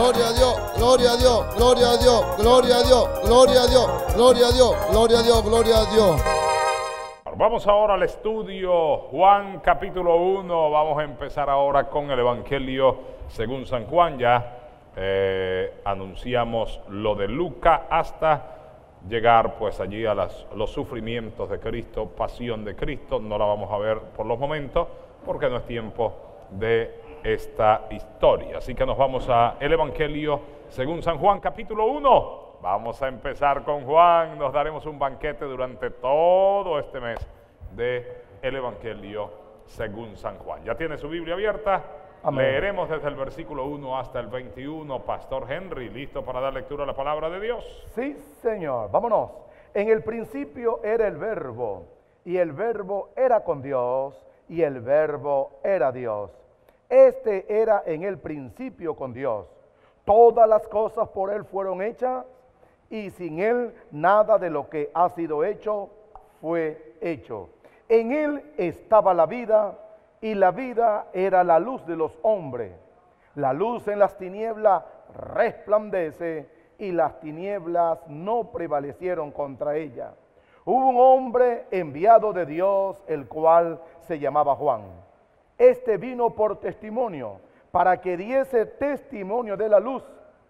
gloria a Dios, gloria a Dios, gloria a Dios, gloria a Dios, gloria a Dios, gloria a Dios, gloria a Dios, gloria a Dios. Vamos ahora al estudio Juan capítulo 1. Vamos a empezar ahora con el Evangelio según San Juan. Ya anunciamos lo de Lucas hasta llegar pues allí a los sufrimientos de Cristo, pasión de Cristo. No la vamos a ver por los momentos porque no es tiempo de esta historia. Así que nos vamos a el Evangelio según San Juan capítulo 1. Vamos a empezar con Juan. Nos daremos un banquete durante todo este mes de el Evangelio según San Juan. ¿Ya tiene su Biblia abierta? Amén. Leeremos desde el versículo 1 hasta el 21. Pastor Henry, ¿listo para dar lectura a la palabra de Dios? Sí, Señor. Vámonos. En el principio era el Verbo, y el Verbo era con Dios, y el Verbo era Dios. Este era en el principio con Dios. Todas las cosas por Él fueron hechas, y sin Él nada de lo que ha sido hecho fue hecho. En Él estaba la vida, y la vida era la luz de los hombres. La luz en las tinieblas resplandece, y las tinieblas no prevalecieron contra ella. Hubo un hombre enviado de Dios, el cual se llamaba Juan. Este vino por testimonio, para que diese testimonio de la luz,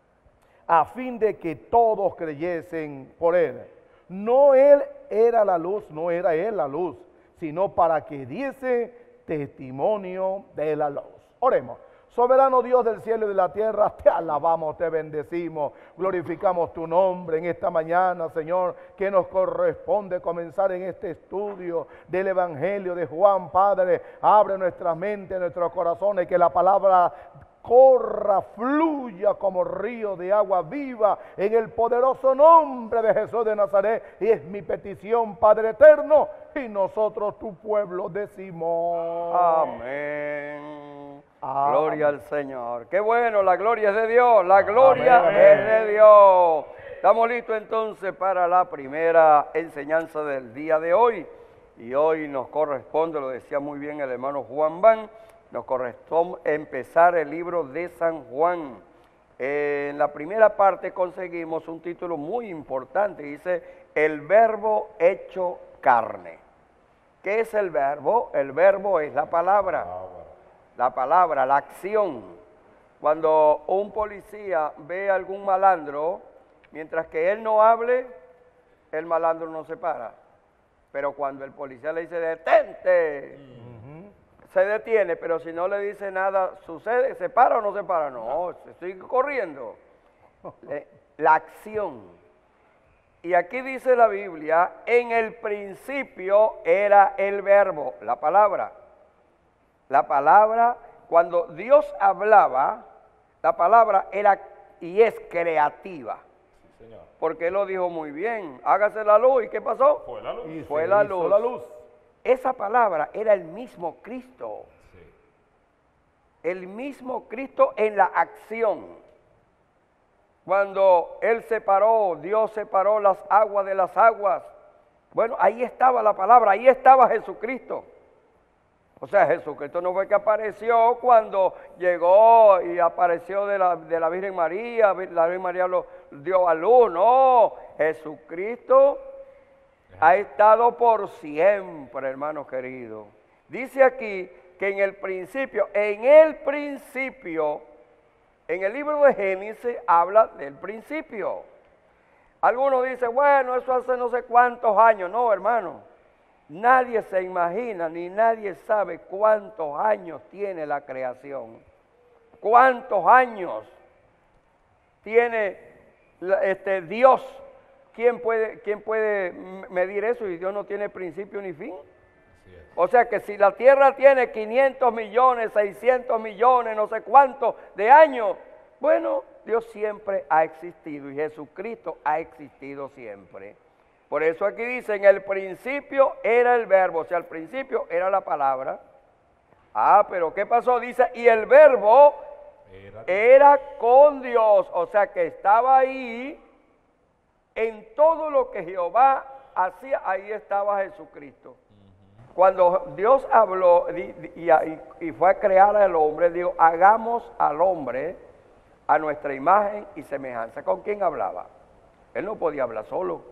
a fin de que todos creyesen por él. No él era la luz, no era él la luz, sino para que diese testimonio de la luz. Oremos. Soberano Dios del cielo y de la tierra, te alabamos, te bendecimos, glorificamos tu nombre en esta mañana, Señor, que nos corresponde comenzar en este estudio del Evangelio de Juan. Padre, abre nuestras mentes, nuestros corazones, que la palabra corra, fluya como río de agua viva en el poderoso nombre de Jesús de Nazaret. Y es mi petición, Padre eterno, y nosotros tu pueblo decimos amén. Gloria al Señor. Qué bueno, la gloria es de Dios, la gloria amén, es de Dios. Estamos listos entonces para la primera enseñanza del día de hoy. Y hoy nos corresponde, lo decía muy bien el hermano Juan Van, nos corresponde empezar el libro de San Juan. En la primera parte conseguimos un título muy importante, dice, el verbo hecho carne. ¿Qué es el verbo? El verbo es la palabra. La palabra, la acción. Cuando un policía ve a algún malandro, mientras que él no hable, el malandro no se para. Pero cuando el policía le dice, detente, se detiene, pero si no le dice nada, ¿sucede? ¿Se para o no se para? No, estoy corriendo. La acción. Y aquí dice la Biblia, en el principio era el verbo, la palabra. La palabra, cuando Dios hablaba, la palabra era y es creativa. Sí, Señor. Porque Él lo dijo muy bien. Hágase la luz. ¿Y qué pasó? Fue la luz. Y fue la luz. Esa palabra era el mismo Cristo. Sí. El mismo Cristo en la acción. Cuando Él separó, Dios separó las aguas de las aguas. Bueno, ahí estaba la palabra, ahí estaba Jesucristo. O sea, Jesucristo no fue que apareció cuando llegó y apareció de la Virgen María, la Virgen María lo dio a luz, no. Jesucristo ha estado por siempre, hermano querido. Dice aquí que en el principio, en el libro de Génesis habla del principio. Algunos dicen, bueno, eso hace no sé cuántos años. No, hermano. Nadie se imagina ni nadie sabe cuántos años tiene la creación. ¿Cuántos años tiene Dios? ¿Quién puede medir eso? Y Dios no tiene principio ni fin. O sea que si la tierra tiene 500 millones, 600 millones, no sé cuántos de años, bueno, Dios siempre ha existido y Jesucristo ha existido siempre. Por eso aquí dice, en el principio era el verbo, o sea, al principio era la palabra. Ah, pero ¿qué pasó? Dice, y el verbo era con Dios, o sea que estaba ahí, en todo lo que Jehová hacía, ahí estaba Jesucristo. Cuando Dios habló y fue a crear al hombre, dijo, hagamos al hombre a nuestra imagen y semejanza. ¿Con quién hablaba? Él no podía hablar solo.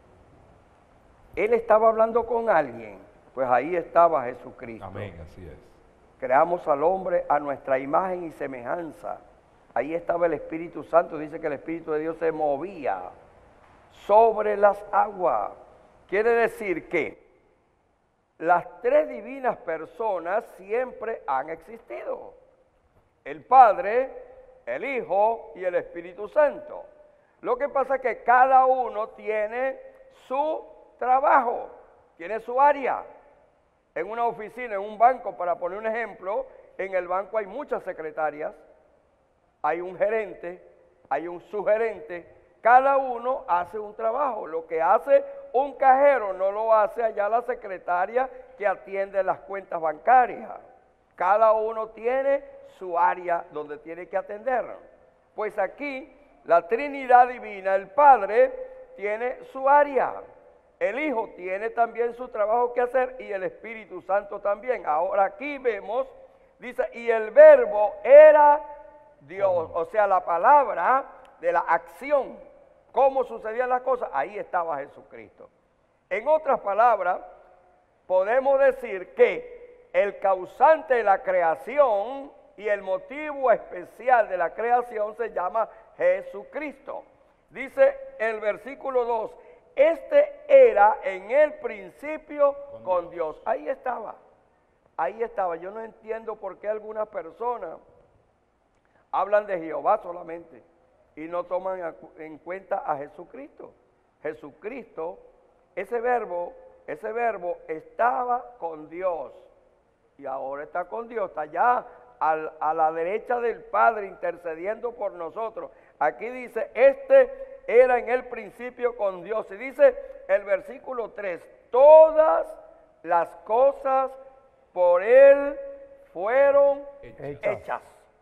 Él estaba hablando con alguien. Pues ahí estaba Jesucristo. Amén, así es. Creamos al hombre a nuestra imagen y semejanza. Ahí estaba el Espíritu Santo. Dice que el Espíritu de Dios se movía sobre las aguas. Quiere decir que las tres divinas personas siempre han existido. El Padre, el Hijo y el Espíritu Santo. Lo que pasa es que cada uno tiene su trabajo, tiene su área. En una oficina, en un banco, para poner un ejemplo, en el banco hay muchas secretarias, hay un gerente, hay un subgerente, cada uno hace un trabajo. Lo que hace un cajero no lo hace allá la secretaria que atiende las cuentas bancarias. Cada uno tiene su área donde tiene que atender. Pues aquí la Trinidad Divina, el Padre, tiene su área. El Hijo tiene también su trabajo que hacer y el Espíritu Santo también. Ahora aquí vemos, dice, y el Verbo era Dios. O sea, la palabra de la acción, cómo sucedían las cosas, ahí estaba Jesucristo. En otras palabras, podemos decir que el causante de la creación y el motivo especial de la creación se llama Jesucristo. Dice el versículo 2, este era en el principio con Dios. Ahí estaba, ahí estaba. Yo no entiendo por qué algunas personas hablan de Jehová solamente y no toman en cuenta a Jesucristo. Jesucristo, ese verbo estaba con Dios y ahora está con Dios, está allá a la derecha del Padre intercediendo por nosotros. Aquí dice, este era en el principio con Dios. Y dice el versículo 3, todas las cosas por Él fueron hechas.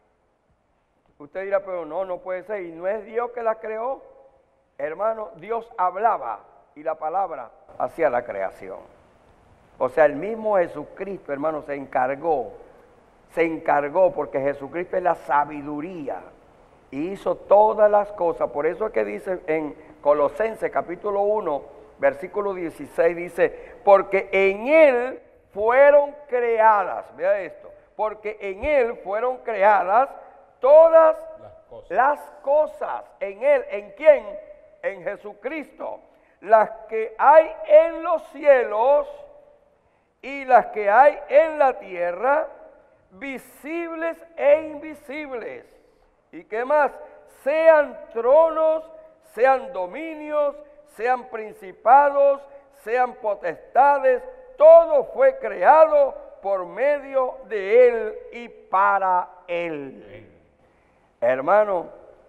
Usted dirá, pero no puede ser. ¿Y no es Dios que las creó? Hermano, Dios hablaba y la palabra hacía la creación. O sea, el mismo Jesucristo, hermano, se encargó porque Jesucristo es la sabiduría y hizo todas las cosas. Por eso es que dice en Colosenses capítulo 1, versículo 16, dice, porque en Él fueron creadas, vea esto, porque en Él fueron creadas todas las cosas. En Él, ¿en quién? En Jesucristo. Las que hay en los cielos y las que hay en la tierra, visibles e invisibles. ¿Y qué más? Sean tronos, sean dominios, sean principados, sean potestades, todo fue creado por medio de Él y para Él. Hermano,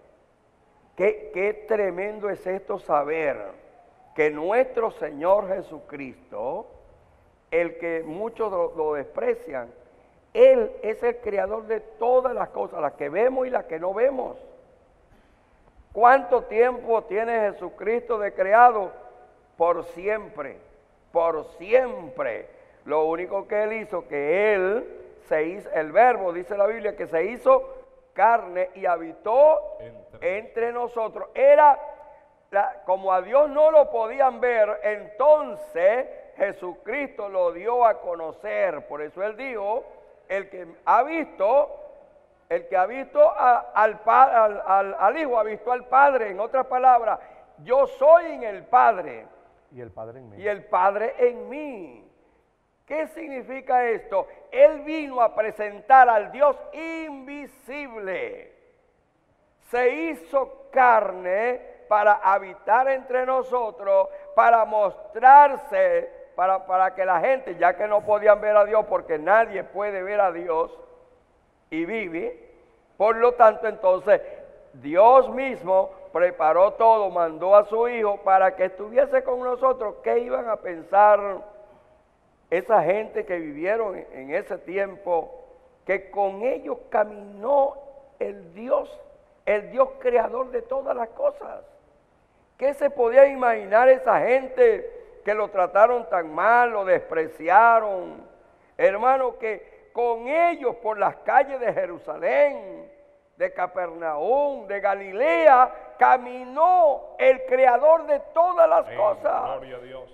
qué tremendo es esto saber que nuestro Señor Jesucristo, el que muchos lo desprecian, Él es el creador de todas las cosas, las que vemos y las que no vemos. ¿Cuánto tiempo tiene Jesucristo de creado? Por siempre, por siempre. Lo único que Él hizo, que Él se hizo, el Verbo, dice la Biblia, que se hizo carne y habitó entre nosotros. Como a Dios no lo podían ver, entonces Jesucristo lo dio a conocer. Por eso Él dijo, el que ha visto al Hijo, ha visto al Padre. En otras palabras, yo soy en el Padre. Y el Padre en mí. Y el Padre en mí. ¿Qué significa esto? Él vino a presentar al Dios invisible. Se hizo carne para habitar entre nosotros, para mostrarse, para que la gente, ya que no podían ver a Dios, porque nadie puede ver a Dios y vive, por lo tanto entonces Dios mismo preparó todo, mandó a su Hijo para que estuviese con nosotros. ¿Qué iban a pensar esa gente que vivieron en ese tiempo, que con ellos caminó el Dios creador de todas las cosas? ¿Qué se podía imaginar esa gente que lo trataron tan mal, lo despreciaron? Hermano, que con ellos por las calles de Jerusalén de Capernaum, de Galilea, caminó el creador de todas las Amén. cosas. Gloria a Dios.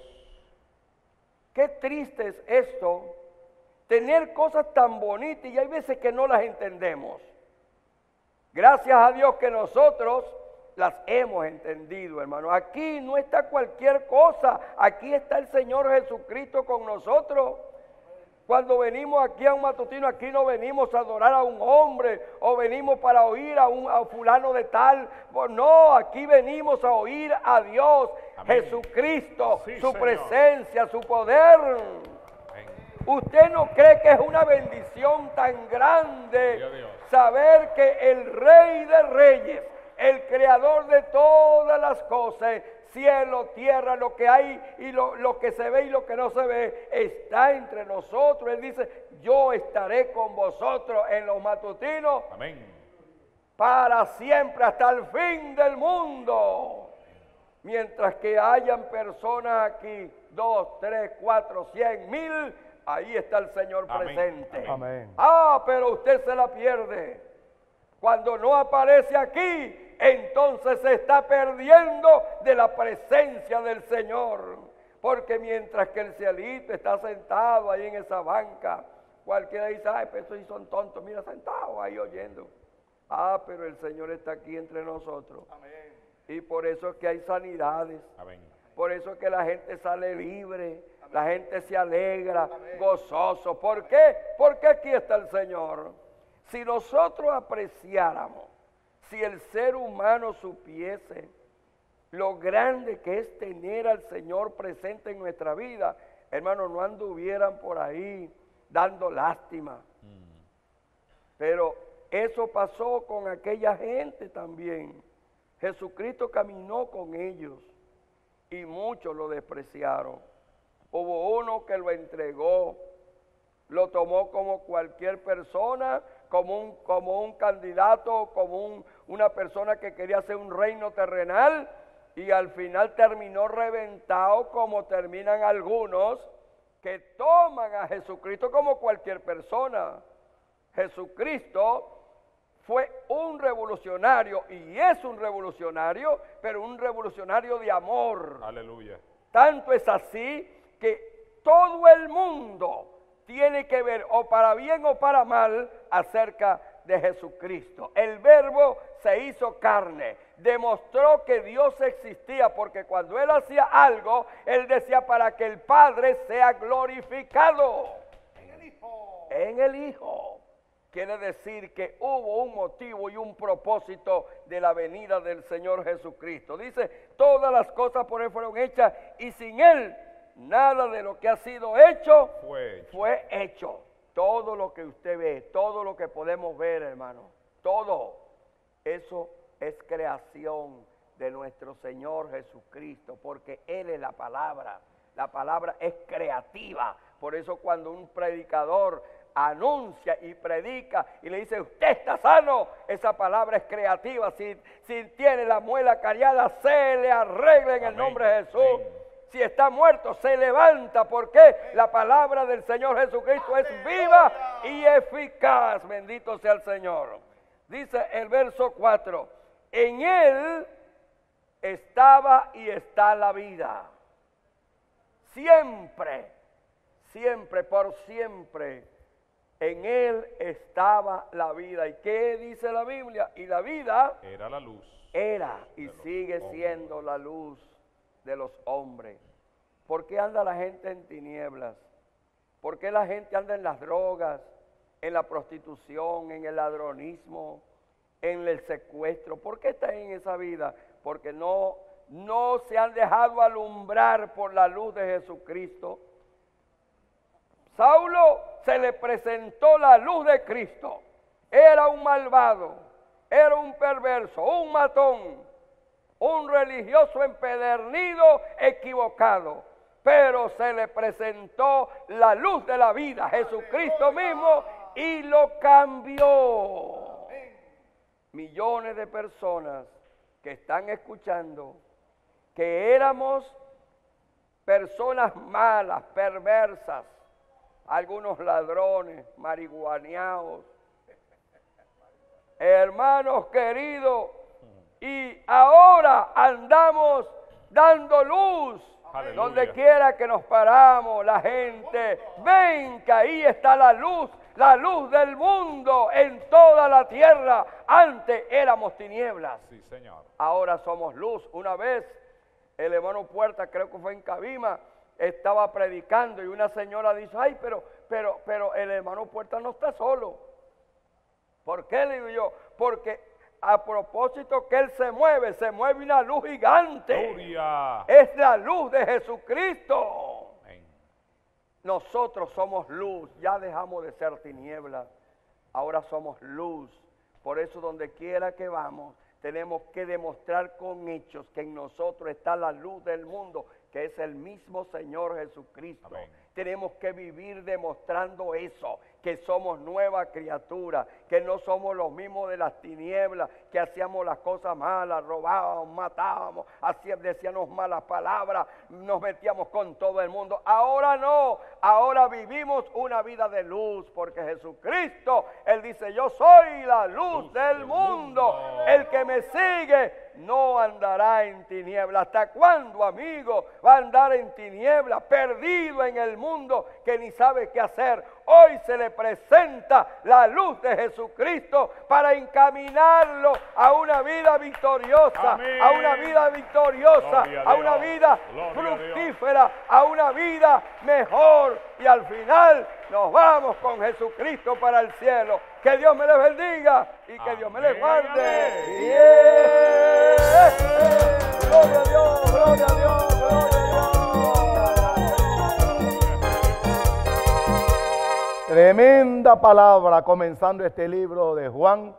Qué triste es esto, tener cosas tan bonitas y hay veces que no las entendemos. Gracias a Dios que nosotros las hemos entendido, hermano. Aquí no está cualquier cosa, aquí está el Señor Jesucristo con nosotros. Cuando venimos aquí a un matutino, aquí no venimos a adorar a un hombre o venimos para oír a fulano de tal. No, aquí venimos a oír a Dios, Amén. Jesucristo, Sí, su Señor. presencia, su poder. Amén. ¿Usted no cree que es una bendición tan grande Gloria a Dios. saber que el Rey de Reyes, el Creador de todas las cosas, cielo, tierra, lo que hay y lo que se ve y lo que no se ve, está entre nosotros? Él dice, yo estaré con vosotros en los matutinos Amén. para siempre, hasta el fin del mundo. Mientras que hayan personas aquí, 2, 3, 4, 100, 1000, ahí está el Señor Amén. presente. Amén. Ah, pero usted se la pierde. Cuando no aparece aquí, entonces se está perdiendo de la presencia del Señor. Porque mientras que el cielito está sentado ahí en esa banca, cualquiera dice, ay, pero esos sí son tontos, mira, sentados ahí oyendo. Ah, pero el Señor está aquí entre nosotros. Amén. Y por eso es que hay sanidades. Amén. Por eso es que la gente sale libre, la gente se alegra, gozoso. ¿Por qué? Porque aquí está el Señor. Si nosotros apreciáramos, si el ser humano supiese lo grande que es tener al Señor presente en nuestra vida, hermanos, no anduvieran por ahí dando lástima. Pero eso pasó con aquella gente también. Jesucristo caminó con ellos y muchos lo despreciaron. Hubo uno que lo entregó, lo tomó como cualquier persona, como un candidato, como una persona que quería hacer un reino terrenal, y al final terminó reventado como terminan algunos que toman a Jesucristo como cualquier persona. Jesucristo fue un revolucionario y es un revolucionario, pero un revolucionario de amor. Aleluya. Tanto es así que todo el mundo tiene que ver, o para bien o para mal, acerca de Jesucristo. El Verbo se hizo carne, demostró que Dios existía, porque cuando Él hacía algo, Él decía para que el Padre sea glorificado. En el Hijo. Quiere decir que hubo un motivo y un propósito de la venida del Señor Jesucristo. Dice, todas las cosas por Él fueron hechas y sin Él nada de lo que ha sido hecho fue hecho. Todo lo que usted ve, todo lo que podemos ver, hermano, todo eso es creación de nuestro Señor Jesucristo, porque Él es la palabra. La palabra es creativa. Por eso cuando un predicador anuncia y predica y le dice, usted está sano, esa palabra es creativa. Si tiene la muela cariada, se le arregla en el nombre de Jesús. Amén. Si está muerto, se levanta, porque la palabra del Señor Jesucristo es viva y eficaz. Bendito sea el Señor. Dice el verso 4, en Él estaba y está la vida. Siempre, siempre, por siempre, en Él estaba la vida. ¿Y qué dice la Biblia? Y la vida era la luz. Era y sigue siendo la luz de los hombres. ¿Por qué anda la gente en tinieblas? ¿Por qué la gente anda en las drogas, en la prostitución, en el ladronismo, en el secuestro? ¿Por qué están en esa vida? Porque no se han dejado alumbrar por la luz de Jesucristo. Saulo se le presentó la luz de Cristo. Era un malvado, era un perverso, un matón, un religioso empedernido, equivocado. Pero se le presentó la luz de la vida, Jesucristo mismo, y lo cambió. Millones de personas que están escuchando que éramos personas malas, perversas, algunos ladrones, marihuaneados, hermanos queridos, y ahora andamos dando luz. Aleluya. Donde quiera que nos paramos, la gente, ven que ahí está la luz del mundo en toda la tierra. Antes éramos tinieblas, Sí, Señor. ahora somos luz. Una vez el hermano Puerta, creo que fue en Cabima, estaba predicando y una señora dice, ay, pero el hermano Puerta no está solo. ¿Por qué? Le digo yo, porque a propósito que él se mueve una luz gigante. Gloria. Es la luz de Jesucristo. Amén. Nosotros somos luz, ya dejamos de ser tinieblas, ahora somos luz. Por eso donde quiera que vamos, tenemos que demostrar con hechos que en nosotros está la luz del mundo, que es el mismo Señor Jesucristo. Amén. Tenemos que vivir demostrando eso, que somos nueva criatura, que no somos los mismos de las tinieblas, que hacíamos las cosas malas, robábamos, matábamos, decíamos malas palabras, nos metíamos con todo el mundo. Ahora no, ahora vivimos una vida de luz, porque Jesucristo, Él dice, yo soy la luz del mundo. El que me sigue no andará en tinieblas. ¿Hasta cuándo, amigo, va a andar en tinieblas, perdido en el mundo, que ni sabe qué hacer? Hoy se le presenta la luz de Jesucristo para encaminarlo a una vida victoriosa, Amén. a una vida victoriosa, Gloria a una Dios. vida Gloria a fructífera, a una vida mejor, y al final nos vamos con Jesucristo para el cielo. Que Dios me les bendiga y que Dios me les Amén. guarde. Amén. Yeah. Gloria a Dios, gloria a Dios, gloria a Dios. Tremenda palabra comenzando este libro de Juan.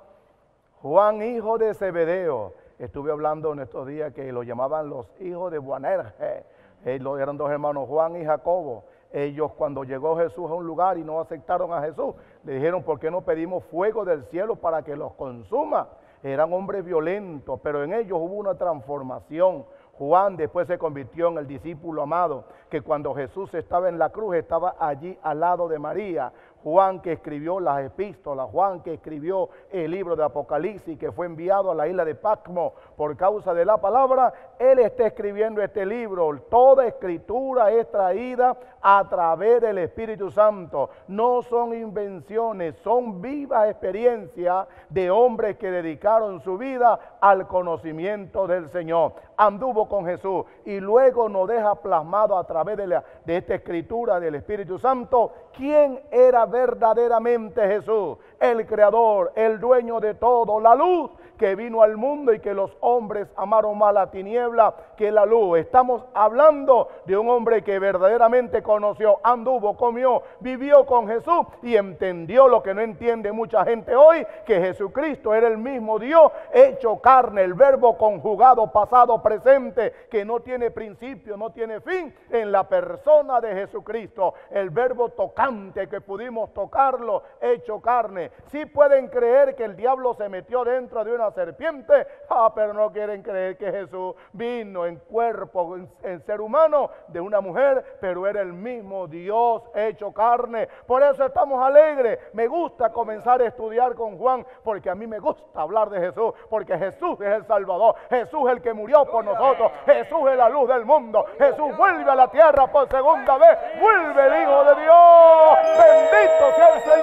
Juan, hijo de Zebedeo. Estuve hablando en estos días que lo llamaban los hijos de Boanerges. Eran dos hermanos, Juan y Jacobo. Ellos, cuando llegó Jesús a un lugar y no aceptaron a Jesús, le dijeron, ¿por qué no pedimos fuego del cielo para que los consuma? Eran hombres violentos, pero en ellos hubo una transformación. Juan después se convirtió en el discípulo amado, que cuando Jesús estaba en la cruz, estaba allí al lado de María. Juan, que escribió las epístolas, Juan, que escribió el libro de Apocalipsis, que fue enviado a la isla de Patmos por causa de la palabra, él está escribiendo este libro. Toda escritura es traída a través del Espíritu Santo. No son invenciones, son vivas experiencias de hombres que dedicaron su vida al conocimiento del Señor. Anduvo con Jesús y luego nos deja plasmado a través de esta escritura del Espíritu Santo quién era verdaderamente Jesús, el creador, el dueño de todo, la luz que vino al mundo y que los hombres amaron más la tiniebla que la luz. Estamos hablando de un hombre que verdaderamente conoció, anduvo, comió, vivió con Jesús y entendió lo que no entiende mucha gente hoy, que Jesucristo era el mismo Dios hecho carne, el verbo conjugado pasado presente, que no tiene principio, no tiene fin, en la persona de Jesucristo, el verbo tocante que pudimos tocarlo, hecho carne. Sí pueden creer que el diablo se metió dentro de una serpiente, pero no quieren creer que Jesús vino en cuerpo, en ser humano de una mujer, pero era el mismo Dios hecho carne. Por eso estamos alegres. Me gusta comenzar a estudiar con Juan, porque a mí me gusta hablar de Jesús, porque Jesús es el Salvador, Jesús es el que murió por nosotros, Jesús es la luz del mundo, Jesús vuelve a la tierra por segunda vez, vuelve el Hijo de Dios, bendito sea el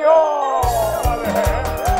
Señor.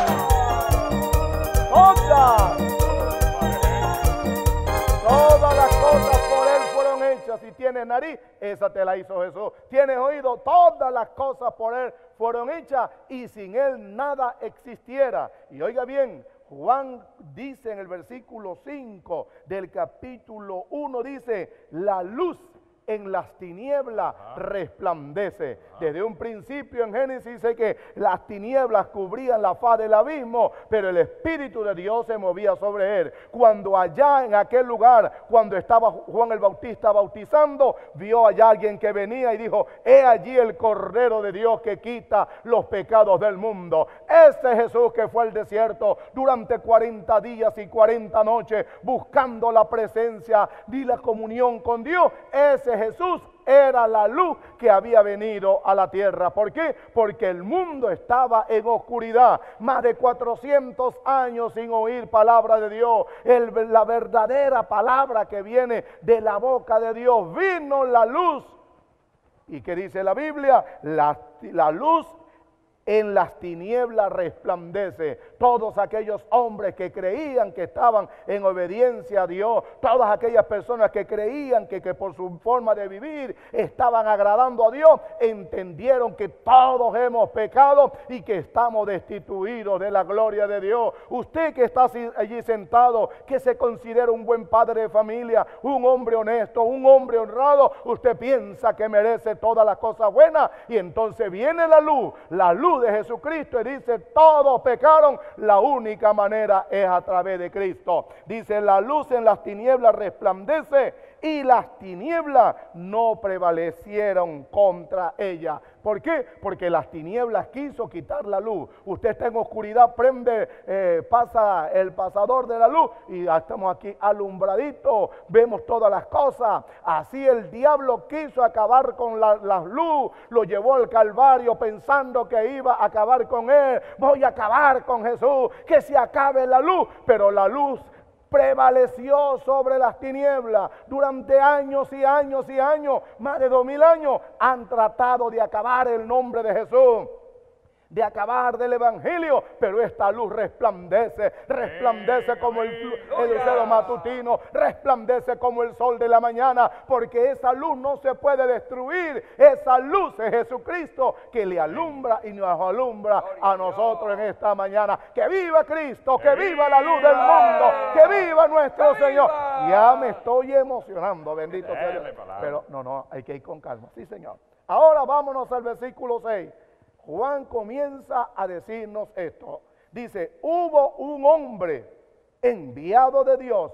Todas las cosas por Él fueron hechas. Si tienes nariz, esa te la hizo Jesús. Tienes oído, todas las cosas por Él fueron hechas y sin Él nada existiera. Y oiga bien, Juan dice en el versículo 5 del capítulo 1, dice, la luz en las tinieblas resplandece. Desde un principio en Génesis dice que las tinieblas cubrían la faz del abismo, pero el Espíritu de Dios se movía sobre él. Cuando allá en aquel lugar, cuando estaba Juan el Bautista bautizando, vio allá alguien que venía y dijo, he allí el Cordero de Dios que quita los pecados del mundo. Ese Jesús que fue al desierto durante 40 días y 40 noches buscando la presencia y la comunión con Dios, ese Jesús era la luz que había venido a la tierra. ¿Por qué? Porque el mundo estaba en oscuridad. Más de 400 años sin oír palabra de Dios. La verdadera palabra que viene de la boca de Dios. Vino la luz. ¿Y qué dice la Biblia? La luz en las tinieblas resplandece. Todos aquellos hombres que creían que estaban en obediencia a Dios, todas aquellas personas que creían que por su forma de vivir estaban agradando a Dios, entendieron que todos hemos pecado y que estamos destituidos de la gloria de Dios. Usted que está allí sentado, que se considera un buen padre de familia, un hombre honesto, un hombre honrado, usted piensa que merece todas las cosas buenas, y entonces viene la luz de Jesucristo, y dice: todos pecaron, la única manera es a través de Cristo. Dice: la luz en las tinieblas resplandece, y las tinieblas no prevalecieron contra ella. ¿Por qué? Porque las tinieblas quiso quitar la luz. Usted está en oscuridad, pasa el pasador de la luz y ya estamos aquí alumbraditos, vemos todas las cosas. Así el diablo quiso acabar con la luz, lo llevó al Calvario pensando que iba a acabar con él. Voy a acabar con Jesús, que se acabe la luz, pero la luz prevaleció sobre las tinieblas. Durante años y años y años, más de 2000 años, han tratado de acabar el nombre de Jesús, de acabar del evangelio, pero esta luz resplandece como el lucero matutino, resplandece como el sol de la mañana, porque esa luz no se puede destruir. Esa luz es Jesucristo, que le alumbra y nos alumbra a nosotros en esta mañana. ¡Que viva Cristo! ¡Que viva la luz del mundo! ¡Que viva nuestro Señor! Ya me estoy emocionando, bendito sea Dios. Pero no, hay que ir con calma. Sí, Señor. Ahora vámonos al versículo 6. Juan comienza a decirnos esto. Dice: hubo un hombre enviado de Dios.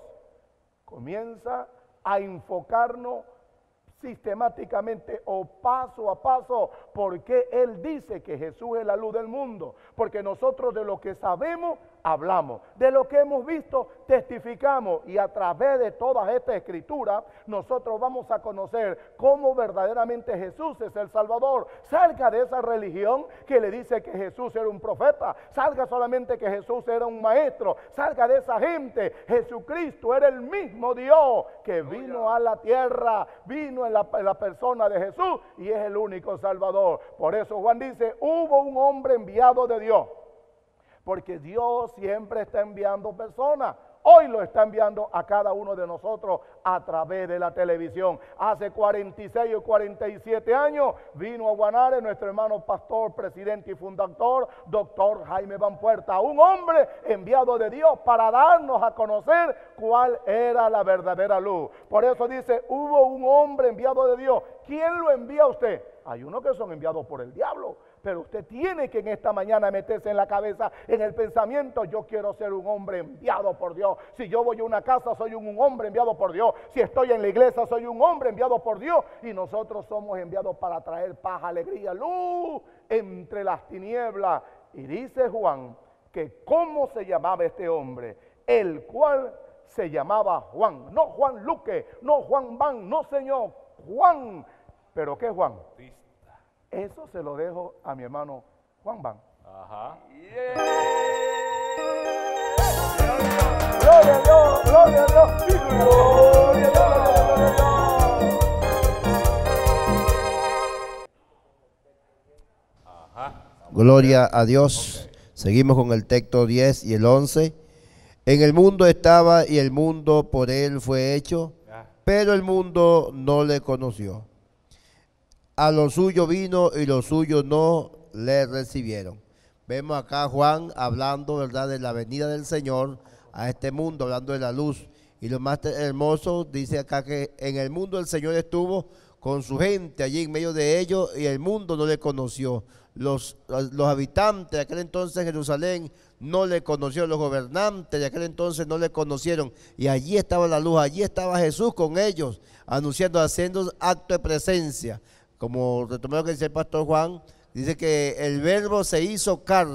Comienza a enfocarnos sistemáticamente o paso a paso, porque él dice que Jesús es la luz del mundo. Porque nosotros de lo que sabemos hablamos, de lo que hemos visto testificamos, y a través de todas estas escrituras nosotros vamos a conocer cómo verdaderamente Jesús es el Salvador. Salga de esa religión que le dice que Jesús era un profeta, salga solamente que Jesús era un maestro, salga de esa gente. Jesucristo era el mismo Dios que vino a la tierra, vino en la persona de Jesús, y es el único Salvador. Por eso Juan dice: hubo un hombre enviado de Dios. Porque Dios siempre está enviando personas. Hoy lo está enviando a cada uno de nosotros a través de la televisión. Hace 46 o 47 años vino a Guanare nuestro hermano pastor, presidente y fundador, doctor Jaime Van Puerta, un hombre enviado de Dios para darnos a conocer cuál era la verdadera luz. Por eso dice: hubo un hombre enviado de Dios. ¿Quién lo envía a usted? Hay unos que son enviados por el diablo. Pero usted tiene que en esta mañana meterse en la cabeza, en el pensamiento: yo quiero ser un hombre enviado por Dios. Si yo voy a una casa, soy un hombre enviado por Dios. Si estoy en la iglesia, soy un hombre enviado por Dios. Y nosotros somos enviados para traer paz, alegría, luz entre las tinieblas. Y dice Juan que cómo se llamaba este hombre, el cual se llamaba Juan. No Juan Luque, no Juan Van, no señor, Juan. ¿Pero qué Juan? Eso se lo dejo a mi hermano Juan Van. Ajá. Gloria a Dios, gloria a Dios, gloria a Dios, gloria a Dios. Gloria a Dios. Seguimos con el texto 10 y el 11. En el mundo estaba y el mundo por él fue hecho, pero el mundo no le conoció. A lo suyo vino y los suyos no le recibieron. Vemos acá a Juan hablando, ¿verdad?, de la venida del Señor a este mundo, hablando de la luz. Y lo más hermoso, dice acá que en el mundo el Señor estuvo con su gente allí en medio de ellos y el mundo no le conoció. Los habitantes de aquel entonces en Jerusalén no le conocieron, los gobernantes de aquel entonces no le conocieron. Y allí estaba la luz, allí estaba Jesús con ellos, anunciando, haciendo acto de presencia. Como retomé lo que dice el pastor Juan, dice que el verbo se hizo carne.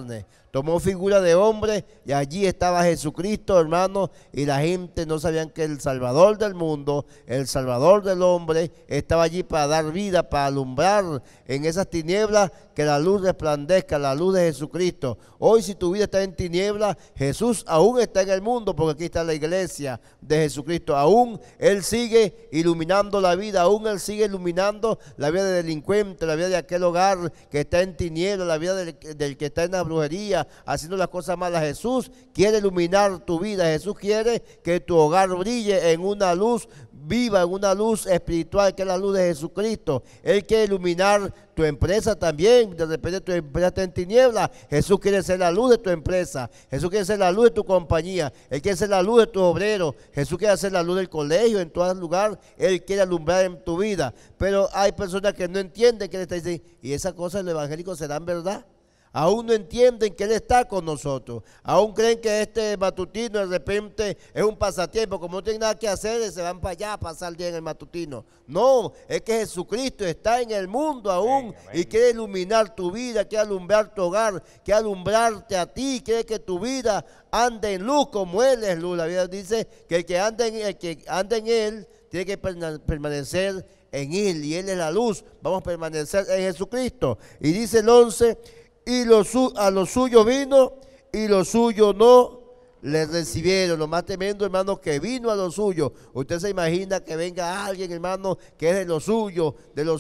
tomó figura de hombre y allí estaba Jesucristo, hermano, y la gente no sabían que el Salvador del mundo, el Salvador del hombre, estaba allí para dar vida, para alumbrar en esas tinieblas, que la luz resplandezca, la luz de Jesucristo. Hoy, si tu vida está en tinieblas, Jesús aún está en el mundo, porque aquí está la iglesia de Jesucristo. Aún Él sigue iluminando la vida, aún Él sigue iluminando la vida del delincuente, la vida de aquel hogar que está en tinieblas, la vida del que está en la brujería, haciendo las cosas malas. Jesús quiere iluminar tu vida. Jesús quiere que tu hogar brille en una luz viva, en una luz espiritual, que es la luz de Jesucristo. Él quiere iluminar tu empresa también. De repente tu empresa está en tinieblas. Jesús quiere ser la luz de tu empresa. Jesús quiere ser la luz de tu compañía. Él quiere ser la luz de tu obrero. Jesús quiere ser la luz del colegio, en todo lugar. Él quiere alumbrar en tu vida. Pero hay personas que no entienden que Él está diciendo, y esas cosas del evangélico serán verdad. Aún no entienden que Él está con nosotros. Aún creen que este matutino de repente es un pasatiempo. Como no tienen nada que hacer, se van para allá a pasar el día en el matutino. No, es que Jesucristo está en el mundo aún. Amén, amén. Y quiere iluminar tu vida, quiere alumbrar tu hogar, quiere alumbrarte a ti, quiere que tu vida ande en luz como Él es luz. La Biblia dice que el que anda en Él tiene que permanecer en Él, y Él es la luz. Vamos a permanecer en Jesucristo. Y dice el 11... y a los suyos vino, y los suyos no le recibieron. Lo más tremendo, hermano, que vino a los suyos. Usted se imagina que venga alguien, hermano, que es de los suyos,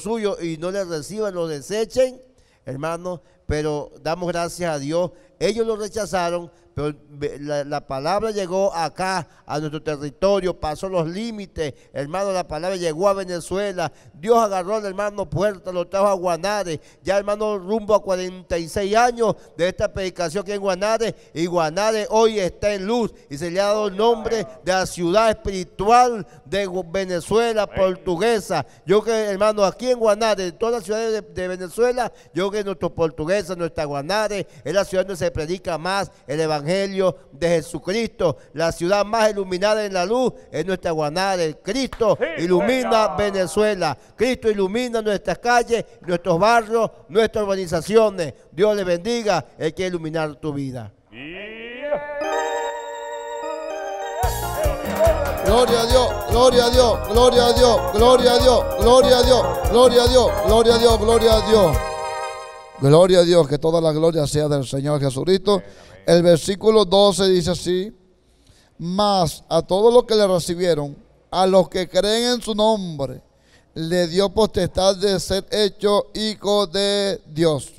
y no le reciban, lo desechen, hermano. Pero damos gracias a Dios. Ellos lo rechazaron, pero la palabra llegó acá, a nuestro territorio, pasó los límites, hermano. La palabra llegó a Venezuela. Dios agarró al hermano Puerta, lo trajo a Guanare. Ya, hermano, rumbo a 46 años de esta predicación que en Guanare, y Guanare hoy está en luz, y se le ha dado el nombre de la ciudad espiritual de Venezuela portuguesa. Yo que, hermano, aquí en Guanare, en todas las ciudades de Venezuela, yo que nuestro portuguesa, nuestra Guanare, es la ciudad donde se predica más el evangelio de Jesucristo. La ciudad más iluminada en la luz es nuestra Guanare. Cristo ilumina Venezuela. Cristo ilumina nuestras calles, nuestros barrios, nuestras urbanizaciones. Dios le bendiga. Él quiere iluminar tu vida. Gloria a Dios, gloria a Dios, gloria a Dios, gloria a Dios, gloria a Dios, gloria a Dios, gloria a Dios, gloria a Dios. Gloria a Dios, que toda la gloria sea del Señor Jesucristo. El versículo 12 dice así: mas a todos los que le recibieron, a los que creen en su nombre, le dio potestad de ser hechos hijos de Dios,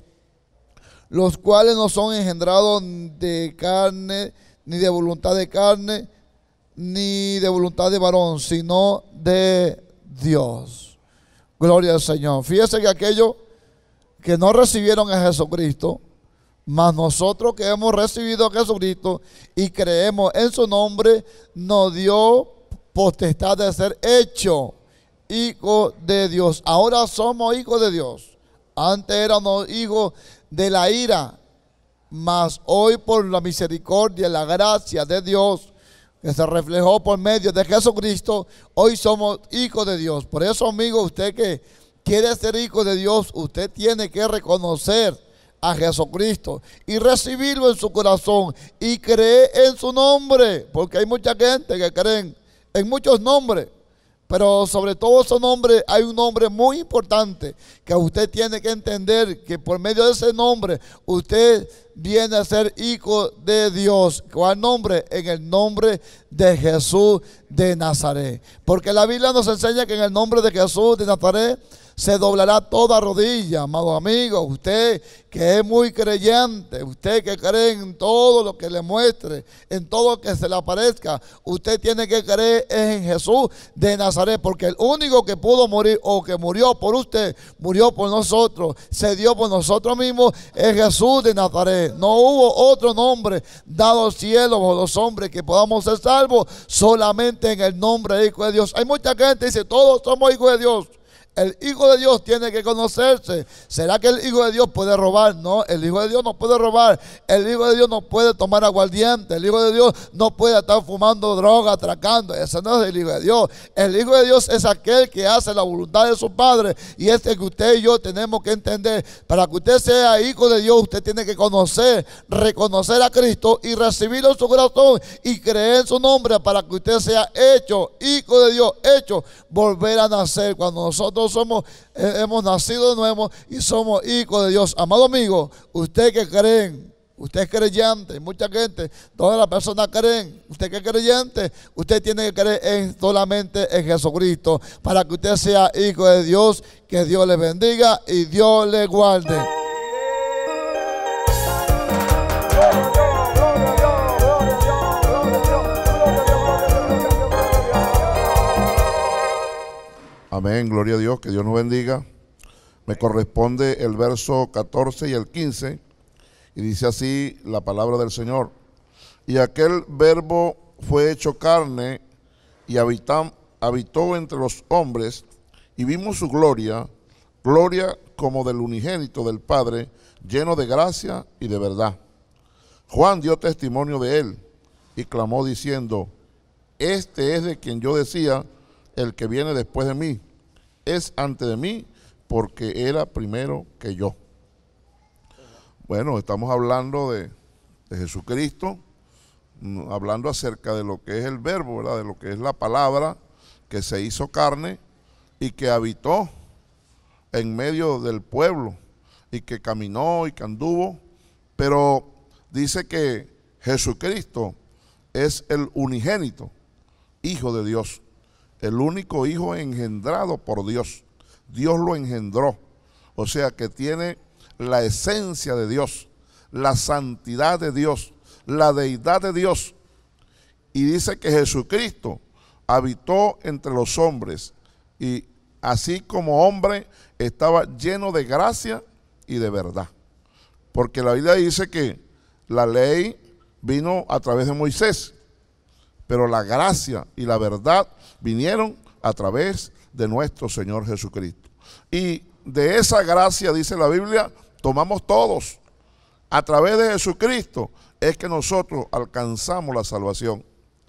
los cuales no son engendrados de carne, ni de voluntad de carne, ni de voluntad de varón, sino de Dios. Gloria al Señor. Fíjese que aquellos que no recibieron a Jesucristo, mas nosotros que hemos recibido a Jesucristo y creemos en su nombre, nos dio potestad de ser hecho hijos de Dios. Ahora somos hijos de Dios. Antes éramos hijos de la ira, mas hoy por la misericordia y la gracia de Dios que se reflejó por medio de Jesucristo, hoy somos hijos de Dios. Por eso, amigo, usted que quiere ser hijo de Dios, usted tiene que reconocer a Jesucristo y recibirlo en su corazón y creer en su nombre, porque hay mucha gente que creen en muchos nombres, pero sobre todo esos nombres hay un nombre muy importante que usted tiene que entender, que por medio de ese nombre usted viene a ser hijo de Dios. ¿Cuál nombre? En el nombre de Jesús de Nazaret, porque la Biblia nos enseña que en el nombre de Jesús de Nazaret se doblará toda rodilla. Amado amigo, usted que es muy creyente, usted que cree en todo lo que le muestre, en todo lo que se le aparezca, usted tiene que creer en Jesús de Nazaret, porque el único que pudo morir o que murió por usted, murió por nosotros, se dio por nosotros mismos, es Jesús de Nazaret. No hubo otro nombre dado al cielo o los hombres que podamos ser salvos, solamente en el nombre de Hijo de Dios. Hay mucha gente que dice, todos somos hijos de Dios. El Hijo de Dios tiene que conocerse. ¿Será que el Hijo de Dios puede robar? No, el Hijo de Dios no puede robar. El Hijo de Dios no puede tomar aguardiente. El Hijo de Dios no puede estar fumando droga, atracando. Ese no es el Hijo de Dios. El Hijo de Dios es aquel que hace la voluntad de su Padre. Y es el que usted y yo tenemos que entender. Para que usted sea hijo de Dios, usted tiene que conocer, reconocer a Cristo y recibirlo en su corazón y creer en su nombre para que usted sea hecho hijo de Dios, hecho volver a nacer. Cuando nosotros hemos nacido de nuevo y somos hijos de Dios. Amado amigo, usted que creen, usted es creyente, mucha gente, todas las personas creen, usted que es creyente, usted tiene que creer solamente en Jesucristo para que usted sea hijo de Dios. Que Dios le bendiga y Dios le guarde. Amén, gloria a Dios, que Dios nos bendiga. Me corresponde el verso 14 y el 15, y dice así la palabra del Señor. Y aquel verbo fue hecho carne y habitó entre los hombres, y vimos su gloria, gloria como del unigénito del Padre, lleno de gracia y de verdad. Juan dio testimonio de él y clamó diciendo: este es de quien yo decía, el que viene después de mí es antes de mí, porque era primero que yo. Bueno, estamos hablando de Jesucristo, hablando acerca de lo que es el verbo, ¿verdad? De lo que es la palabra que se hizo carne y que habitó en medio del pueblo y que caminó y que anduvo. Pero dice que Jesucristo es el unigénito, Hijo de Dios. El único hijo engendrado por Dios. Dios lo engendró. O sea que tiene la esencia de Dios, la santidad de Dios, la deidad de Dios. Y dice que Jesucristo habitó entre los hombres y así como hombre estaba lleno de gracia y de verdad. Porque la Biblia dice que la ley vino a través de Moisés, pero la gracia y la verdad vinieron a través de nuestro Señor Jesucristo. Y de esa gracia, dice la Biblia, tomamos todos. A través de Jesucristo es que nosotros alcanzamos la salvación.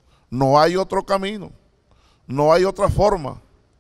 No hay otro camino, no hay otra forma,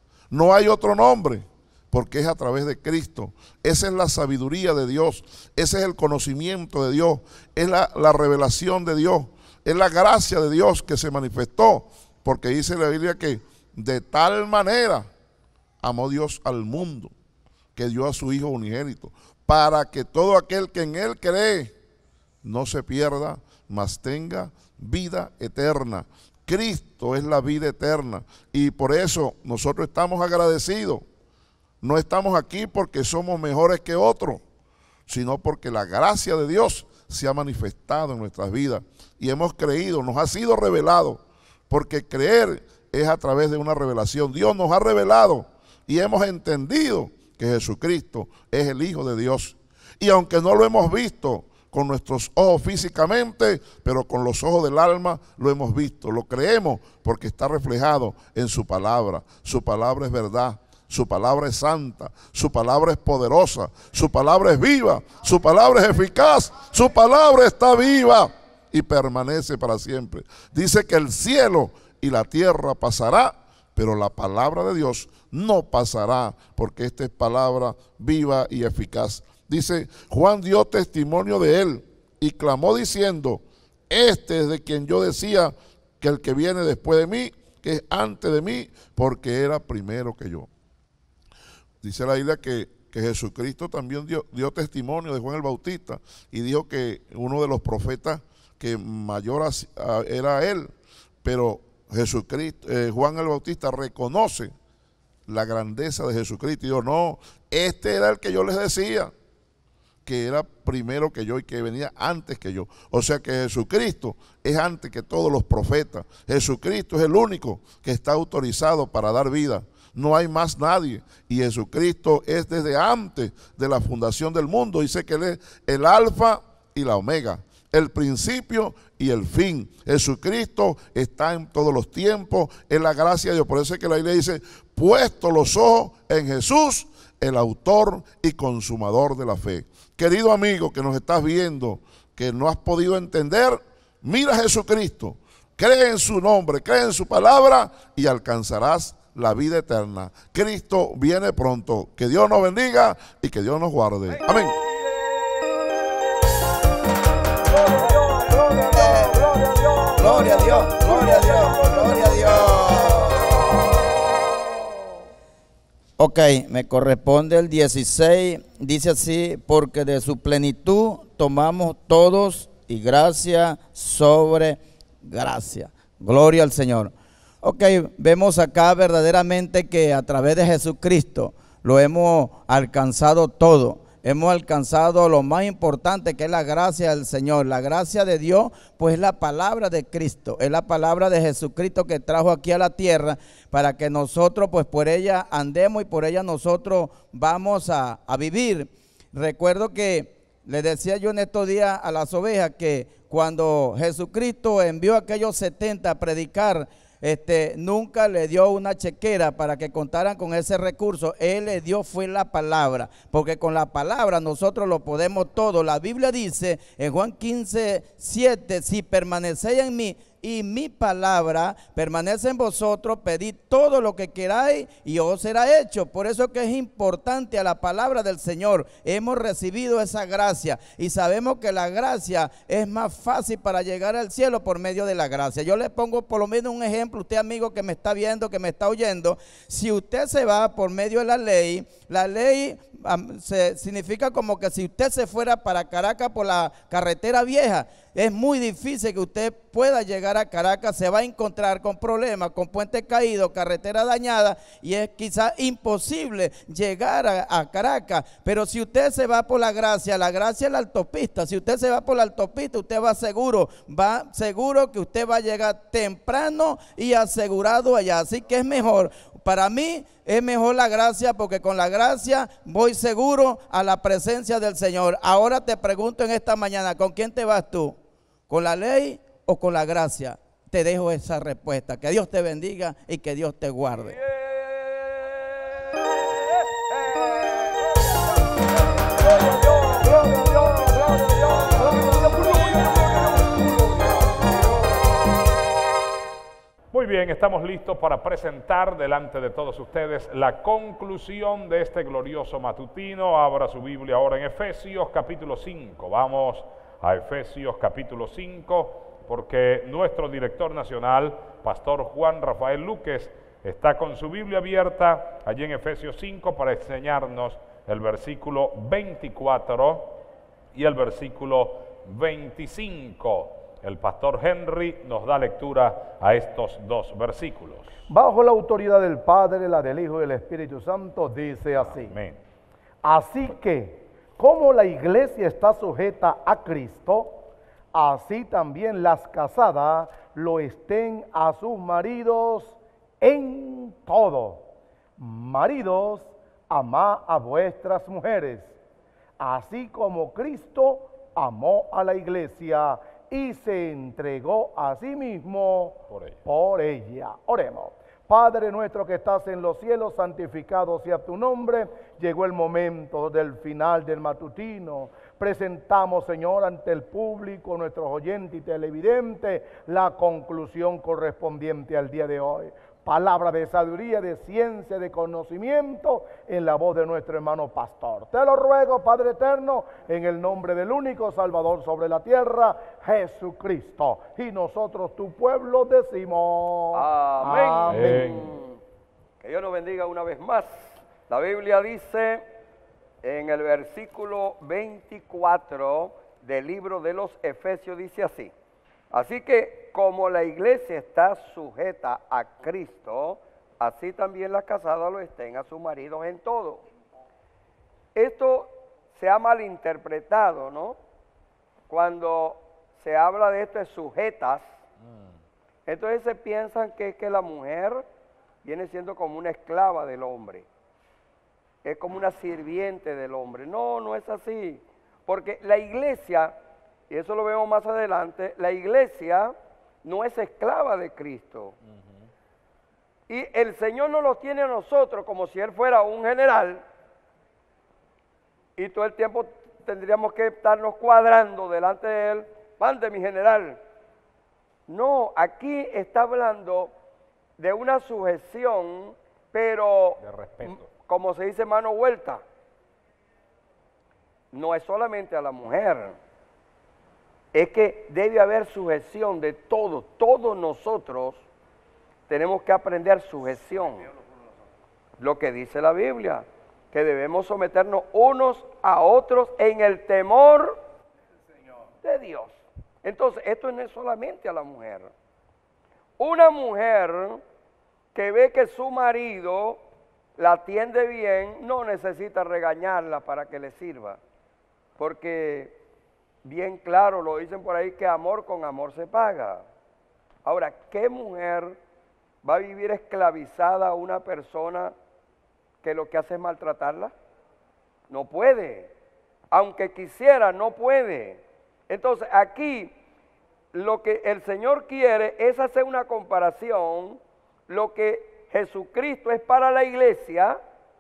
no hay otro nombre, porque es a través de Cristo. Esa es la sabiduría de Dios, ese es el conocimiento de Dios, es la revelación de Dios. Es la gracia de Dios que se manifestó, porque dice la Biblia que de tal manera amó Dios al mundo, que dio a su Hijo unigénito, para que todo aquel que en Él cree no se pierda, mas tenga vida eterna. Cristo es la vida eterna, y por eso nosotros estamos agradecidos. No estamos aquí porque somos mejores que otros, sino porque la gracia de Dios se ha manifestado en nuestras vidas y hemos creído, nos ha sido revelado, porque creer es a través de una revelación. Dios nos ha revelado y hemos entendido que Jesucristo es el Hijo de Dios. Y aunque no lo hemos visto con nuestros ojos físicamente, pero con los ojos del alma lo hemos visto, lo creemos porque está reflejado en su palabra. Su palabra es verdad. Su palabra es santa, su palabra es poderosa, su palabra es viva, su palabra es eficaz, su palabra está viva y permanece para siempre. Dice que el cielo y la tierra pasará, pero la palabra de Dios no pasará, porque esta es palabra viva y eficaz. Dice, Juan dio testimonio de él y clamó diciendo: este es de quien yo decía que el que viene después de mí, que es antes de mí, porque era primero que yo. Dice la Biblia que Jesucristo también dio testimonio de Juan el Bautista y dijo que uno de los profetas que mayor era él, pero Jesucristo, Juan el Bautista reconoce la grandeza de Jesucristo y dijo: no, este era el que yo les decía, que era primero que yo y que venía antes que yo. O sea que Jesucristo es antes que todos los profetas. Jesucristo es el único que está autorizado para dar vida. No hay más nadie, y Jesucristo es desde antes de la fundación del mundo. Dice que Él es el alfa y la omega, el principio y el fin. Jesucristo está en todos los tiempos, en la gracia de Dios. Por eso es que la Biblia dice, puesto los ojos en Jesús, el autor y consumador de la fe. Querido amigo que nos estás viendo, que no has podido entender, mira a Jesucristo, cree en su nombre, cree en su palabra y alcanzarás la vida eterna. Cristo viene pronto. Que Dios nos bendiga y que Dios nos guarde. Amén. Gloria a Dios, gloria a Dios, gloria a Dios. Ok, me corresponde el 16, dice así, porque de su plenitud tomamos todos y gracia sobre gracia. Gloria al Señor. Ok, vemos acá verdaderamente que a través de Jesucristo lo hemos alcanzado todo. Hemos alcanzado lo más importante, que es la gracia del Señor. La gracia de Dios, pues es la palabra de Cristo, es la palabra de Jesucristo que trajo aquí a la tierra para que nosotros, pues por ella andemos y por ella nosotros vamos a vivir. Recuerdo que le decía yo en estos días a las ovejas que cuando Jesucristo envió a aquellos 70 a predicar, nunca le dio una chequera para que contaran con ese recurso. Él le dio fue la palabra, porque con la palabra nosotros lo podemos todo. La Biblia dice en Juan 15:7, si permanecéis en mí y mi palabra permanece en vosotros, pedid todo lo que queráis y os será hecho. Por eso que es importante a la palabra del Señor. Hemos recibido esa gracia y sabemos que la gracia es más fácil para llegar al cielo por medio de la gracia. Yo le pongo por lo menos un ejemplo, usted amigo que me está viendo, que me está oyendo. Si usted se va por medio de la ley significa como que si usted se fuera para Caracas por la carretera vieja, es muy difícil que usted pueda llegar a Caracas. Se va a encontrar con problemas, con puentes caídos, carretera dañada, y es quizás imposible llegar a Caracas. Pero si usted se va por la gracia es la autopista. Si usted se va por la autopista, usted va seguro que usted va a llegar temprano y asegurado allá. Así que es mejor. Para mí es mejor la gracia, porque con la gracia voy seguro a la presencia del Señor. Ahora te pregunto en esta mañana, ¿con quién te vas tú? ¿Con la ley o con la gracia? Te dejo esa respuesta. Que Dios te bendiga y que Dios te guarde. Muy bien, estamos listos para presentar delante de todos ustedes la conclusión de este glorioso matutino. Abra su Biblia ahora en Efesios capítulo 5. Vamos a Efesios capítulo 5, porque nuestro director nacional, Pastor Juan Rafael Lúquez, está con su Biblia abierta allí en Efesios 5 para enseñarnos el versículo 24 y el versículo 25. El pastor Henry nos da lectura a estos dos versículos. Bajo la autoridad del Padre, la del Hijo y del Espíritu Santo, dice así. Amén. Así que, como la iglesia está sujeta a Cristo, así también las casadas lo estén a sus maridos en todo. Maridos, amad a vuestras mujeres, así como Cristo amó a la iglesia y se entregó a sí mismo por ella. Oremos. Padre nuestro que estás en los cielos, santificado sea tu nombre. Llegó el momento del final del matutino. Presentamos, Señor, ante el público, nuestros oyentes y televidentes, la conclusión correspondiente al día de hoy. Palabra de sabiduría, de ciencia, de conocimiento en la voz de nuestro hermano pastor. Te lo ruego, Padre eterno, en el nombre del único Salvador sobre la tierra, Jesucristo. Y nosotros, tu pueblo, decimos amén. Amén. Que Dios nos bendiga una vez más. La Biblia dice en el versículo 24 del libro de los Efesios, dice así. Así que como la iglesia está sujeta a Cristo, así también las casadas lo estén a sus maridos en todo. Esto se ha malinterpretado, ¿no? Cuando se habla de esto de sujetas, entonces se piensan que es que la mujer viene siendo como una esclava del hombre. Es como una sirviente del hombre. No, no es así. Porque la iglesia y eso lo vemos más adelante, la iglesia no es esclava de Cristo. Y el Señor no lo tiene a nosotros como si Él fuera un general, y todo el tiempo tendríamos que estarnos cuadrando delante de Él, mande mi general. No, aquí está hablando de una sujeción, pero De respeto. como se dice, mano vuelta. No es solamente a la mujer, es que debe haber sujeción de todos. Todos nosotros tenemos que aprender sujeción. Lo que dice la Biblia, que debemos someternos unos a otros en el temor de Dios. Entonces, esto no es solamente a la mujer. Una mujer que ve que su marido la atiende bien, no necesita regañarla para que le sirva. Porque bien claro lo dicen por ahí que amor con amor se paga. Ahora, ¿qué mujer va a vivir esclavizada a una persona que lo que hace es maltratarla? No puede. Aunque quisiera, no puede. Entonces, aquí lo que el Señor quiere es hacer una comparación, lo que Jesucristo es para la iglesia,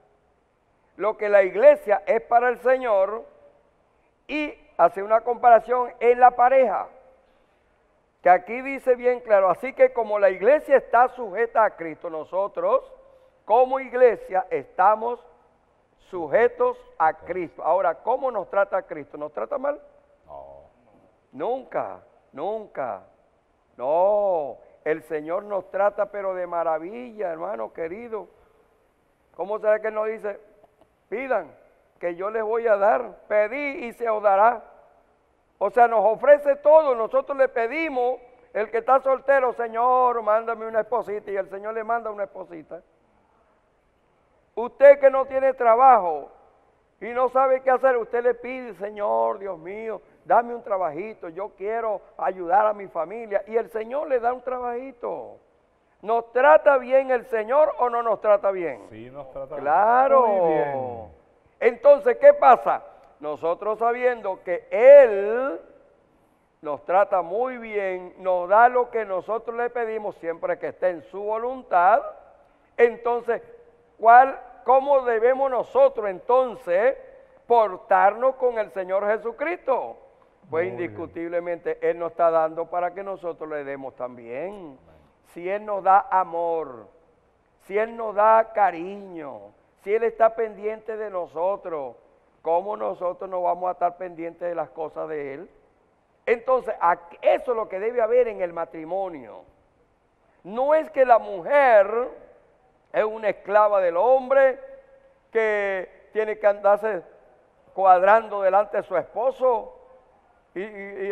lo que la iglesia es para el Señor, y hace una comparación en la pareja, que aquí dice bien claro, así que como la iglesia está sujeta a Cristo, nosotros como iglesia estamos sujetos a Cristo. Ahora, ¿cómo nos trata Cristo? ¿Nos trata mal? No. Nunca, nunca. No, el Señor nos trata pero de maravilla, hermano querido. ¿Cómo será que Él nos dice? Pidan, que yo les voy a dar. Pedí y se os dará. O sea, nos ofrece todo. Nosotros le pedimos, el que está soltero, Señor, mándame una esposita, y el Señor le manda una esposita. Usted que no tiene trabajo y no sabe qué hacer, usted le pide, Señor, Dios mío, dame un trabajito, yo quiero ayudar a mi familia, y el Señor le da un trabajito. ¿Nos trata bien el Señor o no nos trata bien? Sí, nos trata bien. Claro. Muy bien. Entonces, ¿qué pasa? Nosotros sabiendo que Él nos trata muy bien, nos da lo que nosotros le pedimos siempre que esté en su voluntad, entonces, ¿cómo debemos nosotros entonces portarnos con el Señor Jesucristo? Pues indiscutiblemente Él nos está dando para que nosotros le demos también. Si Él nos da amor, si Él nos da cariño, si Él está pendiente de nosotros, ¿cómo nosotros no vamos a estar pendientes de las cosas de Él? Entonces, eso es lo que debe haber en el matrimonio. No es que la mujer es una esclava del hombre que tiene que andarse cuadrando delante de su esposo y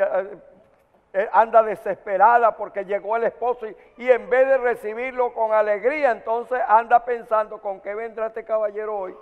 anda desesperada porque llegó el esposo y en vez de recibirlo con alegría, entonces anda pensando con qué vendrá este caballero hoy,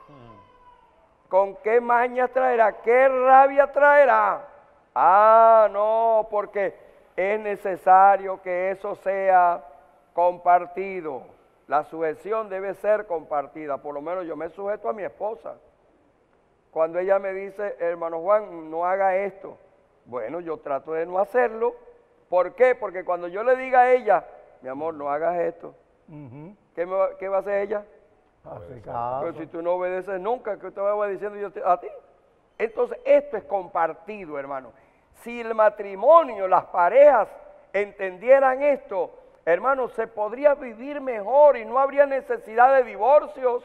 con qué mañas traerá, qué rabia traerá. Ah, no, porque es necesario que eso sea compartido. La sujeción debe ser compartida, por lo menos yo me sujeto a mi esposa. Cuando ella me dice, hermano Juan, no haga esto, bueno, yo trato de no hacerlo. ¿Por qué? Porque cuando yo le diga a ella, mi amor, no hagas esto, ¿qué va a hacer ella? Hace caso. Pero si tú no obedeces nunca, ¿qué te voy diciendo yo a ti? Entonces, esto es compartido, hermano. Si el matrimonio, las parejas entendieran esto, hermano, se podría vivir mejor y no habría necesidad de divorcios.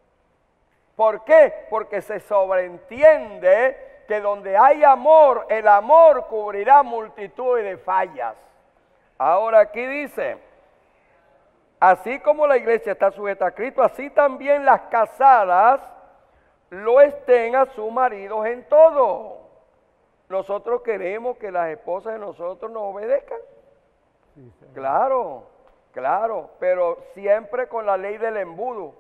¿Por qué? Porque se sobreentiende que donde hay amor, el amor cubrirá multitud de fallas. Ahora aquí dice, así como la iglesia está sujeta a Cristo, así también las casadas lo estén a sus maridos en todo. Nosotros queremos que las esposas de nosotros nos obedezcan. Sí, señor. Claro, claro, pero siempre con la ley del embudo.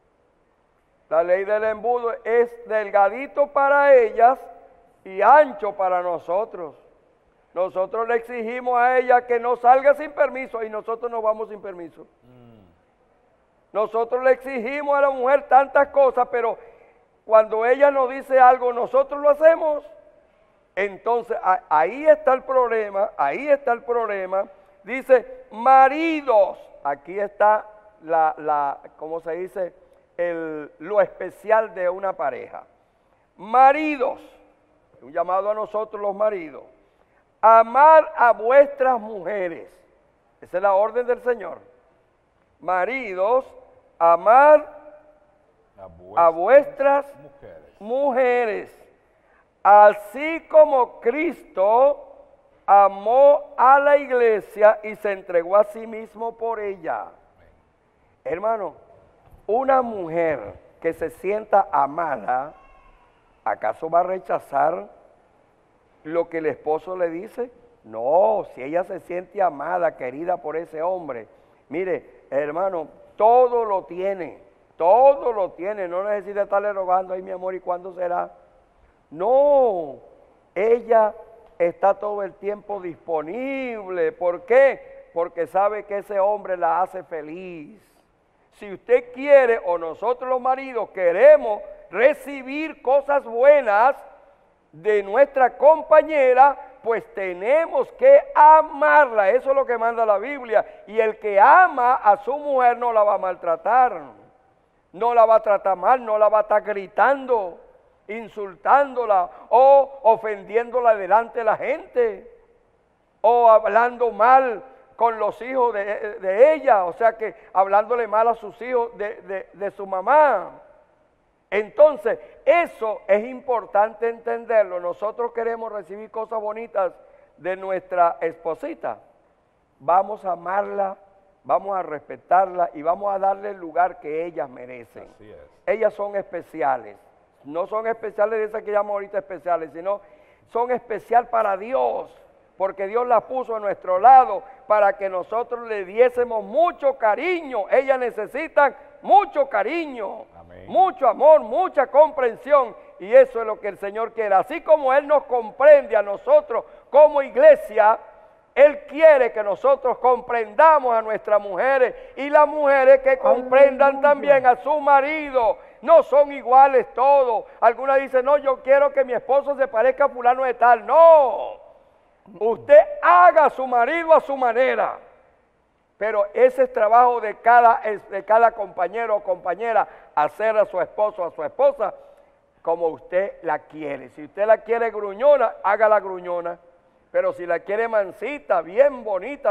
La ley del embudo es delgadito para ellas y ancho para nosotros. Nosotros le exigimos a ella que no salga sin permiso y nosotros nos vamos sin permiso. Nosotros le exigimos a la mujer tantas cosas, pero cuando ella nos dice algo, nosotros lo hacemos. Entonces, ahí está el problema, ahí está el problema. Dice, maridos, aquí está ¿cómo se dice? Lo especial de una pareja. Maridos, un llamado a nosotros los maridos, amar a vuestras mujeres. Esa es la orden del Señor. Maridos, amar a vuestras mujeres, así como Cristo amó a la iglesia y se entregó a sí mismo por ella. Hermano, una mujer que se sienta amada, ¿acaso va a rechazar lo que el esposo le dice? No, si ella se siente amada, querida por ese hombre, mire, hermano, todo lo tiene, no necesita estarle rogando, ay mi amor, ¿y cuándo será? No, ella está todo el tiempo disponible. ¿Por qué? Porque sabe que ese hombre la hace feliz. Si usted quiere, o nosotros los maridos queremos recibir cosas buenas de nuestra compañera, pues tenemos que amarla. Eso es lo que manda la Biblia. Y el que ama a su mujer no la va a maltratar, no la va a tratar mal, no la va a estar gritando, insultándola o ofendiéndola delante de la gente o hablando mal con los hijos de ella, o sea que hablándole mal a sus hijos de su mamá. Entonces, eso es importante entenderlo. Nosotros queremos recibir cosas bonitas de nuestra esposita. Vamos a amarla, vamos a respetarla y vamos a darle el lugar que ellas merecen. Así es. Ellas son especiales. No son especiales de esas que llamamos ahorita especiales, sino son especial para Dios, porque Dios las puso a nuestro lado para que nosotros le diésemos mucho cariño. Ellas necesitan mucho cariño, amén, mucho amor, mucha comprensión, y eso es lo que el Señor quiere. Así como Él nos comprende a nosotros como iglesia, Él quiere que nosotros comprendamos a nuestras mujeres y las mujeres que comprendan también a su marido. No son iguales todos. Algunas dicen, no, yo quiero que mi esposo se parezca a fulano de tal. No, usted haga a su marido a su manera. Pero ese es trabajo de cada compañero o compañera, hacer a su esposo o a su esposa como usted la quiere. Si usted la quiere gruñona, hágala gruñona. Pero si la quiere mansita, bien bonita,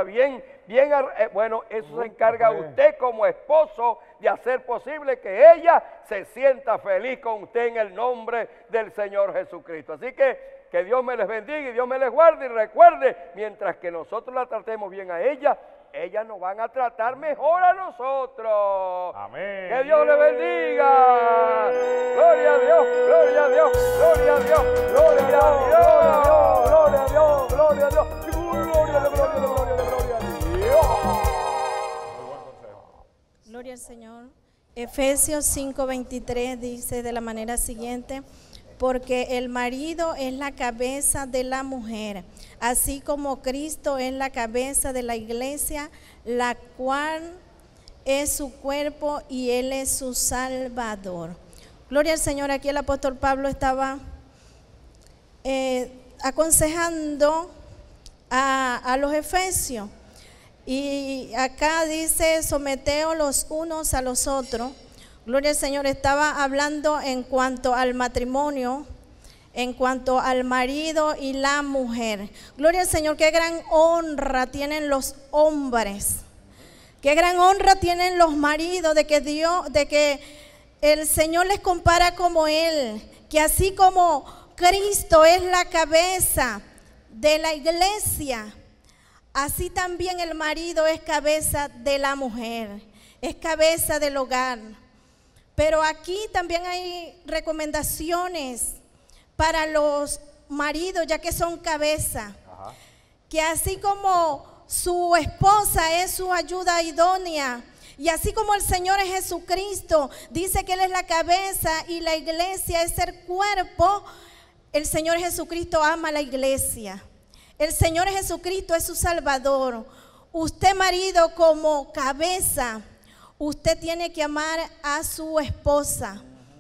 bueno, eso se encarga usted como esposo de hacer posible que ella se sienta feliz con usted en el nombre del Señor Jesucristo. Así que Dios me les bendiga y Dios me les guarde. Y recuerde, mientras que nosotros la tratemos bien a ella, ellas nos van a tratar mejor a nosotros. Amén. Que Dios le bendiga. Gloria a Dios, gloria a Dios, gloria a Dios, gloria a Dios, gloria a Dios, gloria a Dios, gloria a Dios. Gloria al Señor. Efesios 5:23 dice de la manera siguiente: porque el marido es la cabeza de la mujer, así como Cristo es la cabeza de la iglesia, la cual es su cuerpo y Él es su Salvador. Gloria al Señor. Aquí el apóstol Pablo estaba aconsejando a los efesios. Y acá dice, someteos los unos a los otros. Gloria al Señor. Estaba hablando en cuanto al matrimonio, en cuanto al marido y la mujer. Gloria al Señor. Qué gran honra tienen los hombres, qué gran honra tienen los maridos de que el Señor les compara como Él, que así como Cristo es la cabeza de la iglesia, así también el marido es cabeza de la mujer, es cabeza del hogar. Pero aquí también hay recomendaciones para los maridos, ya que son cabeza. Ajá. Que así como su esposa es su ayuda idónea, y así como el Señor es Jesucristo, dice que Él es la cabeza y la iglesia es el cuerpo, el Señor Jesucristo ama a la iglesia. El Señor Jesucristo es su Salvador. Usted, marido, como cabeza, usted tiene que amar a su esposa.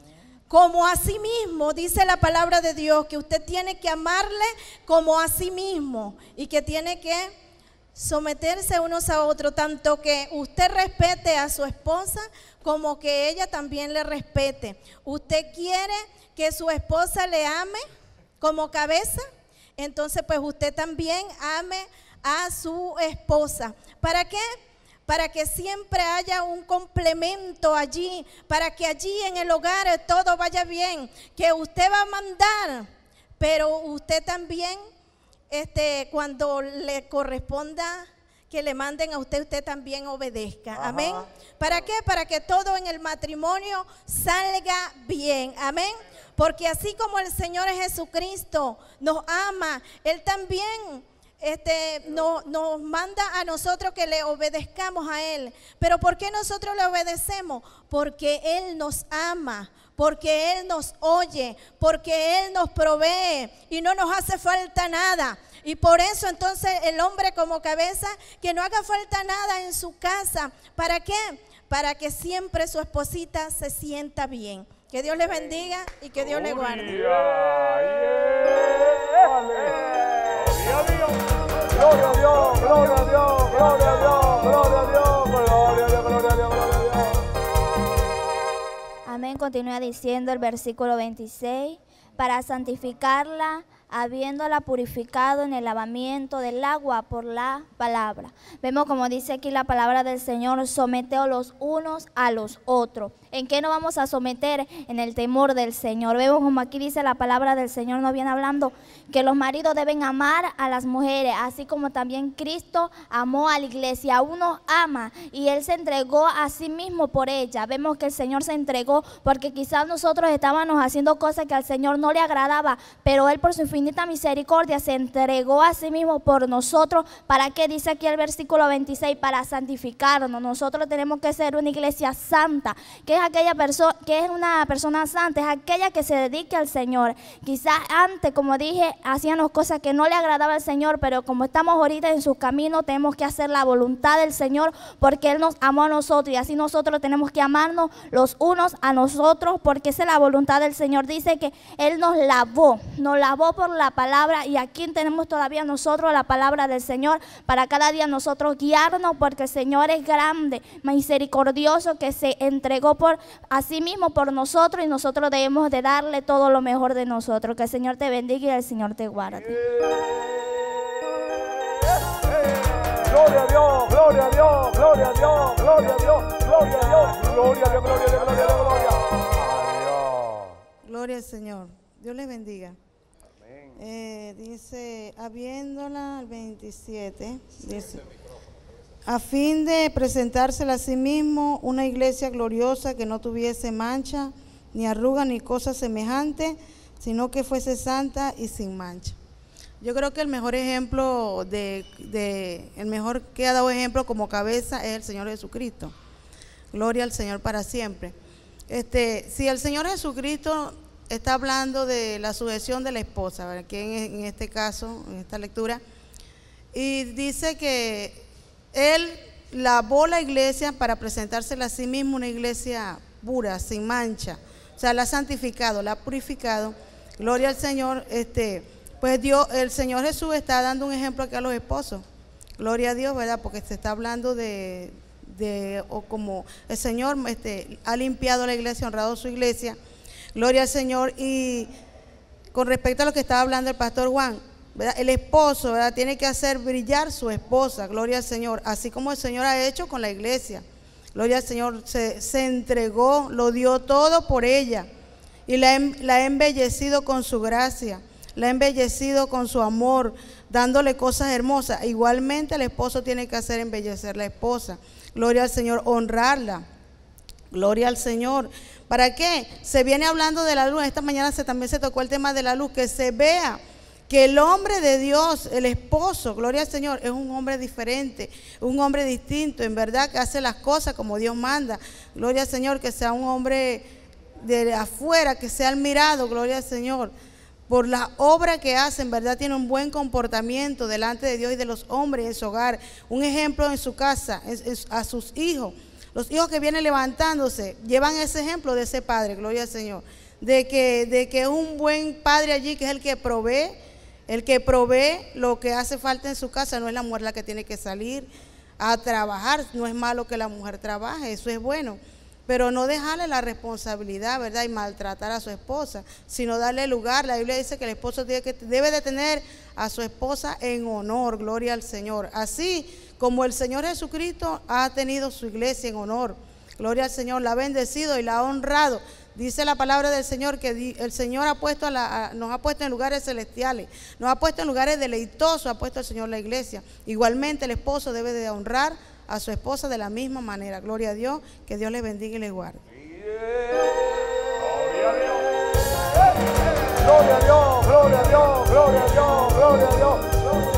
como a sí mismo, dice la palabra de Dios, que usted tiene que amarle como a sí mismo y que tiene que someterse unos a otros, tanto que usted respete a su esposa como que ella también le respete. ¿Usted quiere que su esposa le ame como cabeza? Entonces pues usted también ame a su esposa. ¿Para qué? Para que siempre haya un complemento allí, para que allí en el hogar todo vaya bien, que usted va a mandar, pero usted también, cuando le corresponda que le manden a usted, usted también obedezca. Ajá. Amén. ¿Para qué? Para que todo en el matrimonio salga bien. Amén. Porque así como el Señor Jesucristo nos ama, Él también nos manda a nosotros que le obedezcamos a Él. Pero ¿por qué nosotros le obedecemos? Porque Él nos ama, porque Él nos oye, porque Él nos provee y no nos hace falta nada. Y por eso entonces el hombre como cabeza, que no haga falta nada en su casa. ¿Para qué? Para que siempre su esposita se sienta bien. Que Dios le bendiga y que Dios le guarde. Gloria a Dios, gloria a Dios, gloria a Dios, gloria a Dios, gloria a Dios, gloria a Dios, gloria a Dios. Amén. Continúa diciendo el versículo 26, para santificarla, habiéndola purificado en el lavamiento del agua por la palabra. Vemos como dice aquí la palabra del Señor, someteos los unos a los otros. ¿En qué nos vamos a someter? En el temor del Señor. Vemos como aquí dice la palabra del Señor, nos viene hablando que los maridos deben amar a las mujeres, así como también Cristo amó a la iglesia. Uno ama y Él se entregó a sí mismo por ella. Vemos que el Señor se entregó porque quizás nosotros estábamos haciendo cosas que al Señor no le agradaba, pero Él por su infinita misericordia se entregó a sí mismo por nosotros. ¿Para qué? Dice aquí el versículo 26, para santificarnos. Nosotros tenemos que ser una iglesia santa. ¿Qué es aquella persona que es una persona santa? Es aquella que se dedique al Señor. Quizás antes, como dije, hacíamos cosas que no le agradaba al Señor, pero como estamos ahorita en sus caminos, tenemos que hacer la voluntad del Señor, porque Él nos amó a nosotros y así nosotros tenemos que amarnos los unos a nosotros, porque esa es la voluntad del Señor. Dice que Él nos lavó por la palabra, y aquí tenemos todavía nosotros la palabra del Señor para cada día nosotros guiarnos, porque el Señor es grande, misericordioso, que se entregó por a sí mismo por nosotros, y nosotros debemos de darle todo lo mejor de nosotros. Que el Señor te bendiga y el Señor te guarde. Gloria a Dios, gloria a Dios, gloria a Dios, gloria a Dios, gloria a Dios, gloria a Dios, gloria a Dios, gloria a Dios, gloria a Dios. Gloria al Señor. Dios les bendiga. Dice, habiéndola, el 27, dice, a fin de presentársela a sí mismo una iglesia gloriosa, que no tuviese mancha, ni arruga, ni cosa semejante, sino que fuese santa y sin mancha. Yo creo que el mejor ejemplo el mejor que ha dado ejemplo como cabeza es el Señor Jesucristo. Gloria al Señor para siempre. Si el Señor Jesucristo está hablando de la sujeción de la esposa, ¿verdad? Que en este caso, en esta lectura, y dice que Él lavó la iglesia para presentársela a sí mismo una iglesia pura, sin mancha. O sea, la ha santificado, la ha purificado. Gloria al Señor. Pues Dios, el Señor Jesús está dando un ejemplo aquí a los esposos. Gloria a Dios, ¿verdad? Porque se está hablando o como el Señor ha limpiado la iglesia, honrado su iglesia. Gloria al Señor. Y con respecto a lo que estaba hablando el pastor Juan, ¿verdad? El esposo, ¿verdad? Tiene que hacer brillar su esposa. Gloria al Señor. Así como el Señor ha hecho con la iglesia. Gloria al Señor. Se entregó, lo dio todo por ella. Y la ha embellecido con su gracia. La ha embellecido con su amor, dándole cosas hermosas. Igualmente el esposo tiene que hacer embellecer la esposa. Gloria al Señor, honrarla. Gloria al Señor. ¿Para qué? Se viene hablando de la luz. Esta mañana también se tocó el tema de la luz. Que se vea que el hombre de Dios, el esposo, gloria al Señor, es un hombre diferente, un hombre distinto, en verdad, que hace las cosas como Dios manda. Gloria al Señor, que sea un hombre de afuera, que sea admirado, gloria al Señor, por la obra que hace. En verdad tiene un buen comportamiento delante de Dios y de los hombres en su hogar, un ejemplo en su casa, a sus hijos. Los hijos que vienen levantándose llevan ese ejemplo de ese padre, gloria al Señor. de que es un buen padre allí, que es el que provee lo que hace falta en su casa. No es la mujer la que tiene que salir a trabajar, no es malo que la mujer trabaje, eso es bueno, pero no dejarle la responsabilidad, ¿verdad? Y maltratar a su esposa, sino darle lugar. La Biblia dice que el esposo debe de tener a su esposa en honor, gloria al Señor. Así como el Señor Jesucristo ha tenido su iglesia en honor, gloria al Señor, la ha bendecido y la ha honrado. Dice la palabra del Señor que el Señor nos ha puesto en lugares celestiales, nos ha puesto en lugares deleitosos, ha puesto el Señor la iglesia. Igualmente el esposo debe de honrar a su esposa de la misma manera. Gloria a Dios, que Dios les bendiga y les guarde. Gloria a Dios, gloria a Dios, gloria a Dios, gloria a Dios.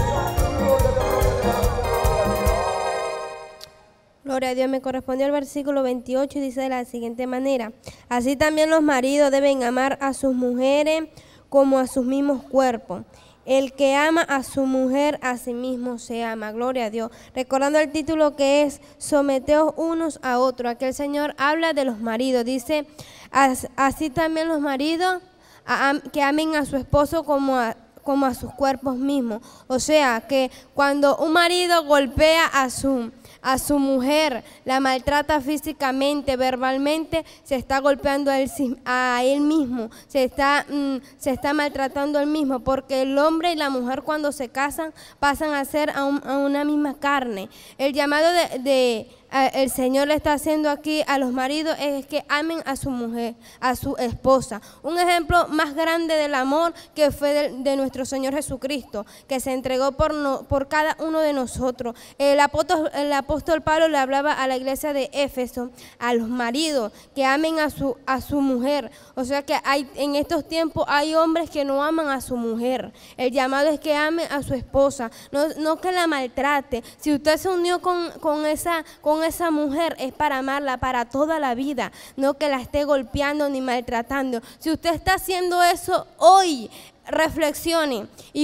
Gloria a Dios. Me correspondió el versículo 28 y dice de la siguiente manera: así también los maridos deben amar a sus mujeres como a sus mismos cuerpos. El que ama a su mujer, a sí mismo se ama. Gloria a Dios. Recordando el título que es Someteos unos a otros. Aquí el Señor habla de los maridos. Dice, así también los maridos que amen a su esposo como a sus cuerpos mismos. O sea, que cuando un marido golpea a su mujer, la maltrata físicamente, verbalmente, se está golpeando a él mismo, se está maltratando a él mismo, porque el hombre y la mujer cuando se casan pasan a ser a una misma carne. El llamado el Señor le está haciendo aquí a los maridos es que amen a su mujer, a su esposa. Un ejemplo más grande del amor que fue de nuestro Señor Jesucristo, que se entregó por cada uno de nosotros. El apóstol Pablo le hablaba a la iglesia de Éfeso, a los maridos, que amen a su mujer. O sea que en estos tiempos hay hombres que no aman a su mujer. El llamado es que amen a su esposa, no que la maltrate. Si usted se unió con esa mujer, es para amarla para toda la vida, no que la esté golpeando ni maltratando. Si usted está haciendo eso hoy, reflexione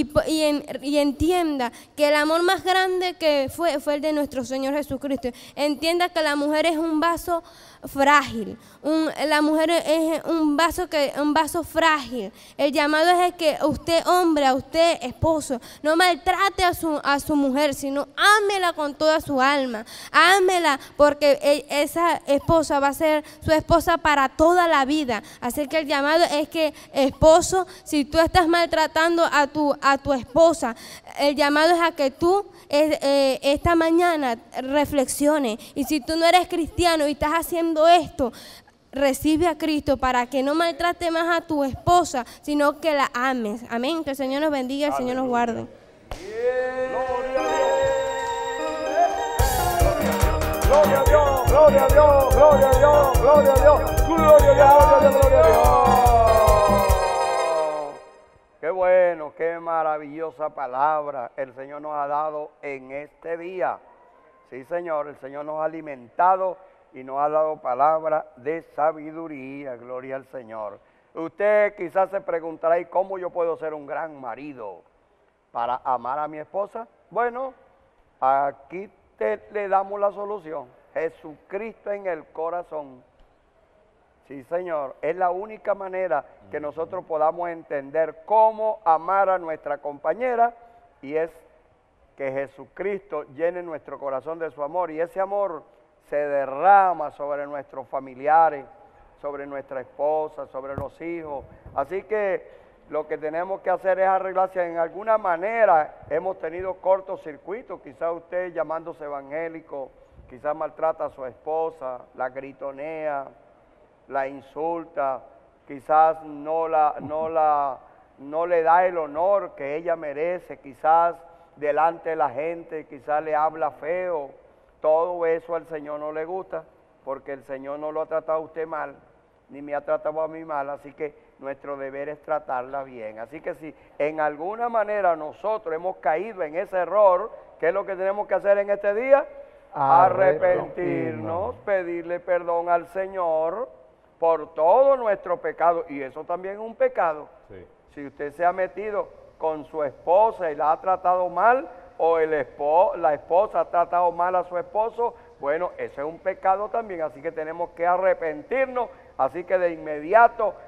y entienda que el amor más grande que fue el de nuestro Señor Jesucristo. Entienda que la mujer es un vaso frágil, la mujer es un vaso frágil. El llamado es que usted, hombre, a usted, esposo, no maltrate a su mujer, sino ámela con toda su alma, ámela, porque esa esposa va a ser su esposa para toda la vida. Así que el llamado es que, esposo, si tú estás maltratando a tu esposa, el llamado es a que tú esta mañana reflexiones, y si tú no eres cristiano y estás haciendo esto, recibe a Cristo para que no maltrate más a tu esposa, sino que la ames. Amén. Que el Señor nos bendiga y el Señor nos guarde. Gloria a Dios, gloria a Dios, gloria a Dios, gloria a Dios, gloria a Dios, gloria a Dios. Qué bueno, qué maravillosa palabra el Señor nos ha dado en este día. Sí, Señor, el Señor nos ha alimentado y nos ha dado palabra de sabiduría. Gloria al Señor. Usted quizás se preguntará, ¿y cómo yo puedo ser un gran marido para amar a mi esposa? Bueno, aquí le damos la solución. Jesucristo en el corazón. Sí, Señor, es la única manera que nosotros podamos entender cómo amar a nuestra compañera, y es que Jesucristo llene nuestro corazón de su amor, y ese amor se derrama sobre nuestros familiares, sobre nuestra esposa, sobre los hijos. Así que lo que tenemos que hacer es arreglar. Si en alguna manera hemos tenido cortocircuitos, quizás usted llamándose evangélico, quizás maltrata a su esposa, la gritonea, la insulta, quizás no le da el honor que ella merece, quizás delante de la gente, quizás le habla feo. Todo eso al Señor no le gusta, porque el Señor no lo ha tratado a usted mal, ni me ha tratado a mí mal, así que nuestro deber es tratarla bien. Así que si en alguna manera nosotros hemos caído en ese error, ¿qué es lo que tenemos que hacer en este día? Arrepentirnos, pedirle perdón al Señor por todo nuestro pecado, y eso también es un pecado. Sí. Si usted se ha metido con su esposa y la ha tratado mal, o la esposa ha tratado mal a su esposo, bueno, ese es un pecado también, así que tenemos que arrepentirnos. Así que de inmediato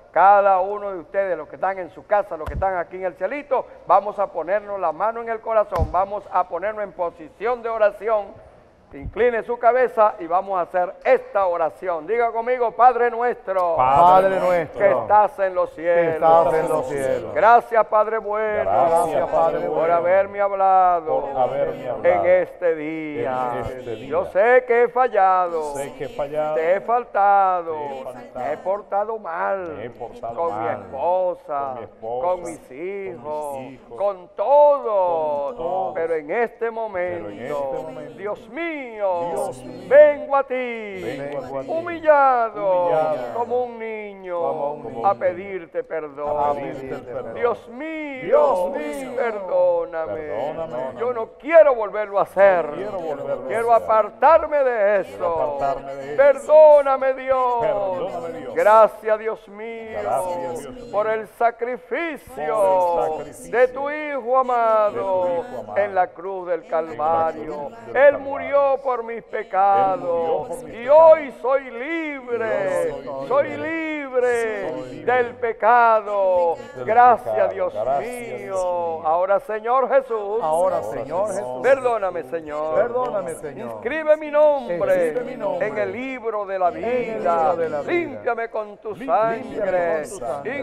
cada uno de ustedes, los que están en su casa, los que están aquí en el cielito, vamos a ponernos la mano en el corazón, vamos a ponernos en posición de oración. Incline su cabeza y vamos a hacer esta oración. Diga conmigo, Padre nuestro, Padre nuestro, que estás en los cielos. Gracias, Padre bueno, Gracias, Padre por bueno, haberme hablado, por haberme hablado en este día. en este día. Yo sé que he fallado, Sé que he fallado, te he faltado, te he faltado, me he portado mal, me he portado con mi mal, esposa, con mi esposa, con mis hijos, hijos, con todos. todos. Pero en este momento, Dios mío, Dios mío, vengo a ti, vengo a ti, humillado, humillado, como un niño, como un niño, a pedirte perdón. a pedirte perdón. Dios mío, Dios mío, perdóname. perdóname. Yo no quiero volverlo a hacer. quiero volverlo a Quiero hacer. apartarme de eso. apartarme de eso. Perdóname, Dios. Perdóname, Dios. Gracias, Dios mío, Gracias, Dios mío, por el sacrificio, por el sacrificio de tu Hijo amado, de tu Hijo amado, en la cruz del Calvario. cruz del Él Calvario. murió por mis Él pecados murió por mis y pecados. hoy soy libre. Soy libre libre del pecado. del Gracias, pecado. Dios Gracias, mío. Dios mío. Ahora, Señor Jesús, ahora, Señor Jesús, perdóname, Señor. perdóname, Señor. Inscribe mi nombre, Inscribe mi nombre en el libro de la el vida. libro de la vida. Límpiame con tu Límpiame sangre. con tu sangre.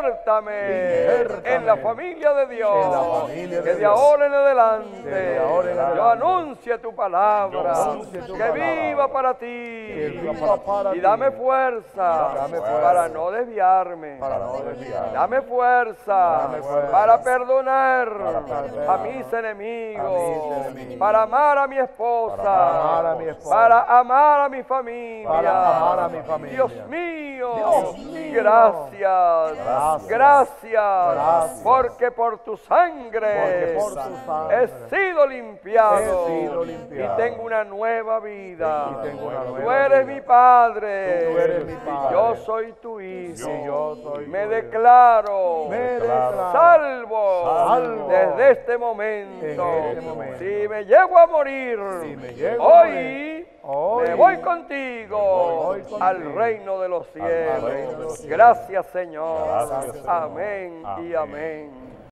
Injértame en la familia de Dios. En la familia de que de Dios. ahora en adelante, De ahora en yo adelante. anuncie tu palabra. Yo anuncie tu que palabra. viva para ti. Que viva para y ti. dame fuerza, Dame fuerza. para no desviarme. Para no desviarme. Dame fuerza, Dame fuerza. para perdonar perdonar a mis enemigos, a mis enemigos. para amar a mi esposa, Para amar a mi esposa. para amar a mi familia. Para amar a mi familia. Dios mío, Dios mío. gracias, gracias, porque por tu sangre, Porque por tu sangre he sido limpiado, he sido limpiado. y tengo una nueva vida. Y tengo una Tú nueva eres vida. mi Padre, Tú eres mi y Padre. yo soy tu hijo. Y yo soy Me tu declaro Me declaro salvo desde este momento. En este momento. Si me llego a morir, Si me llego a hoy Hoy me voy contigo, voy contigo al reino de los reino de cielos. los cielos. Gracias, Señor. Gracias, Señor. Amén y Amén. amén.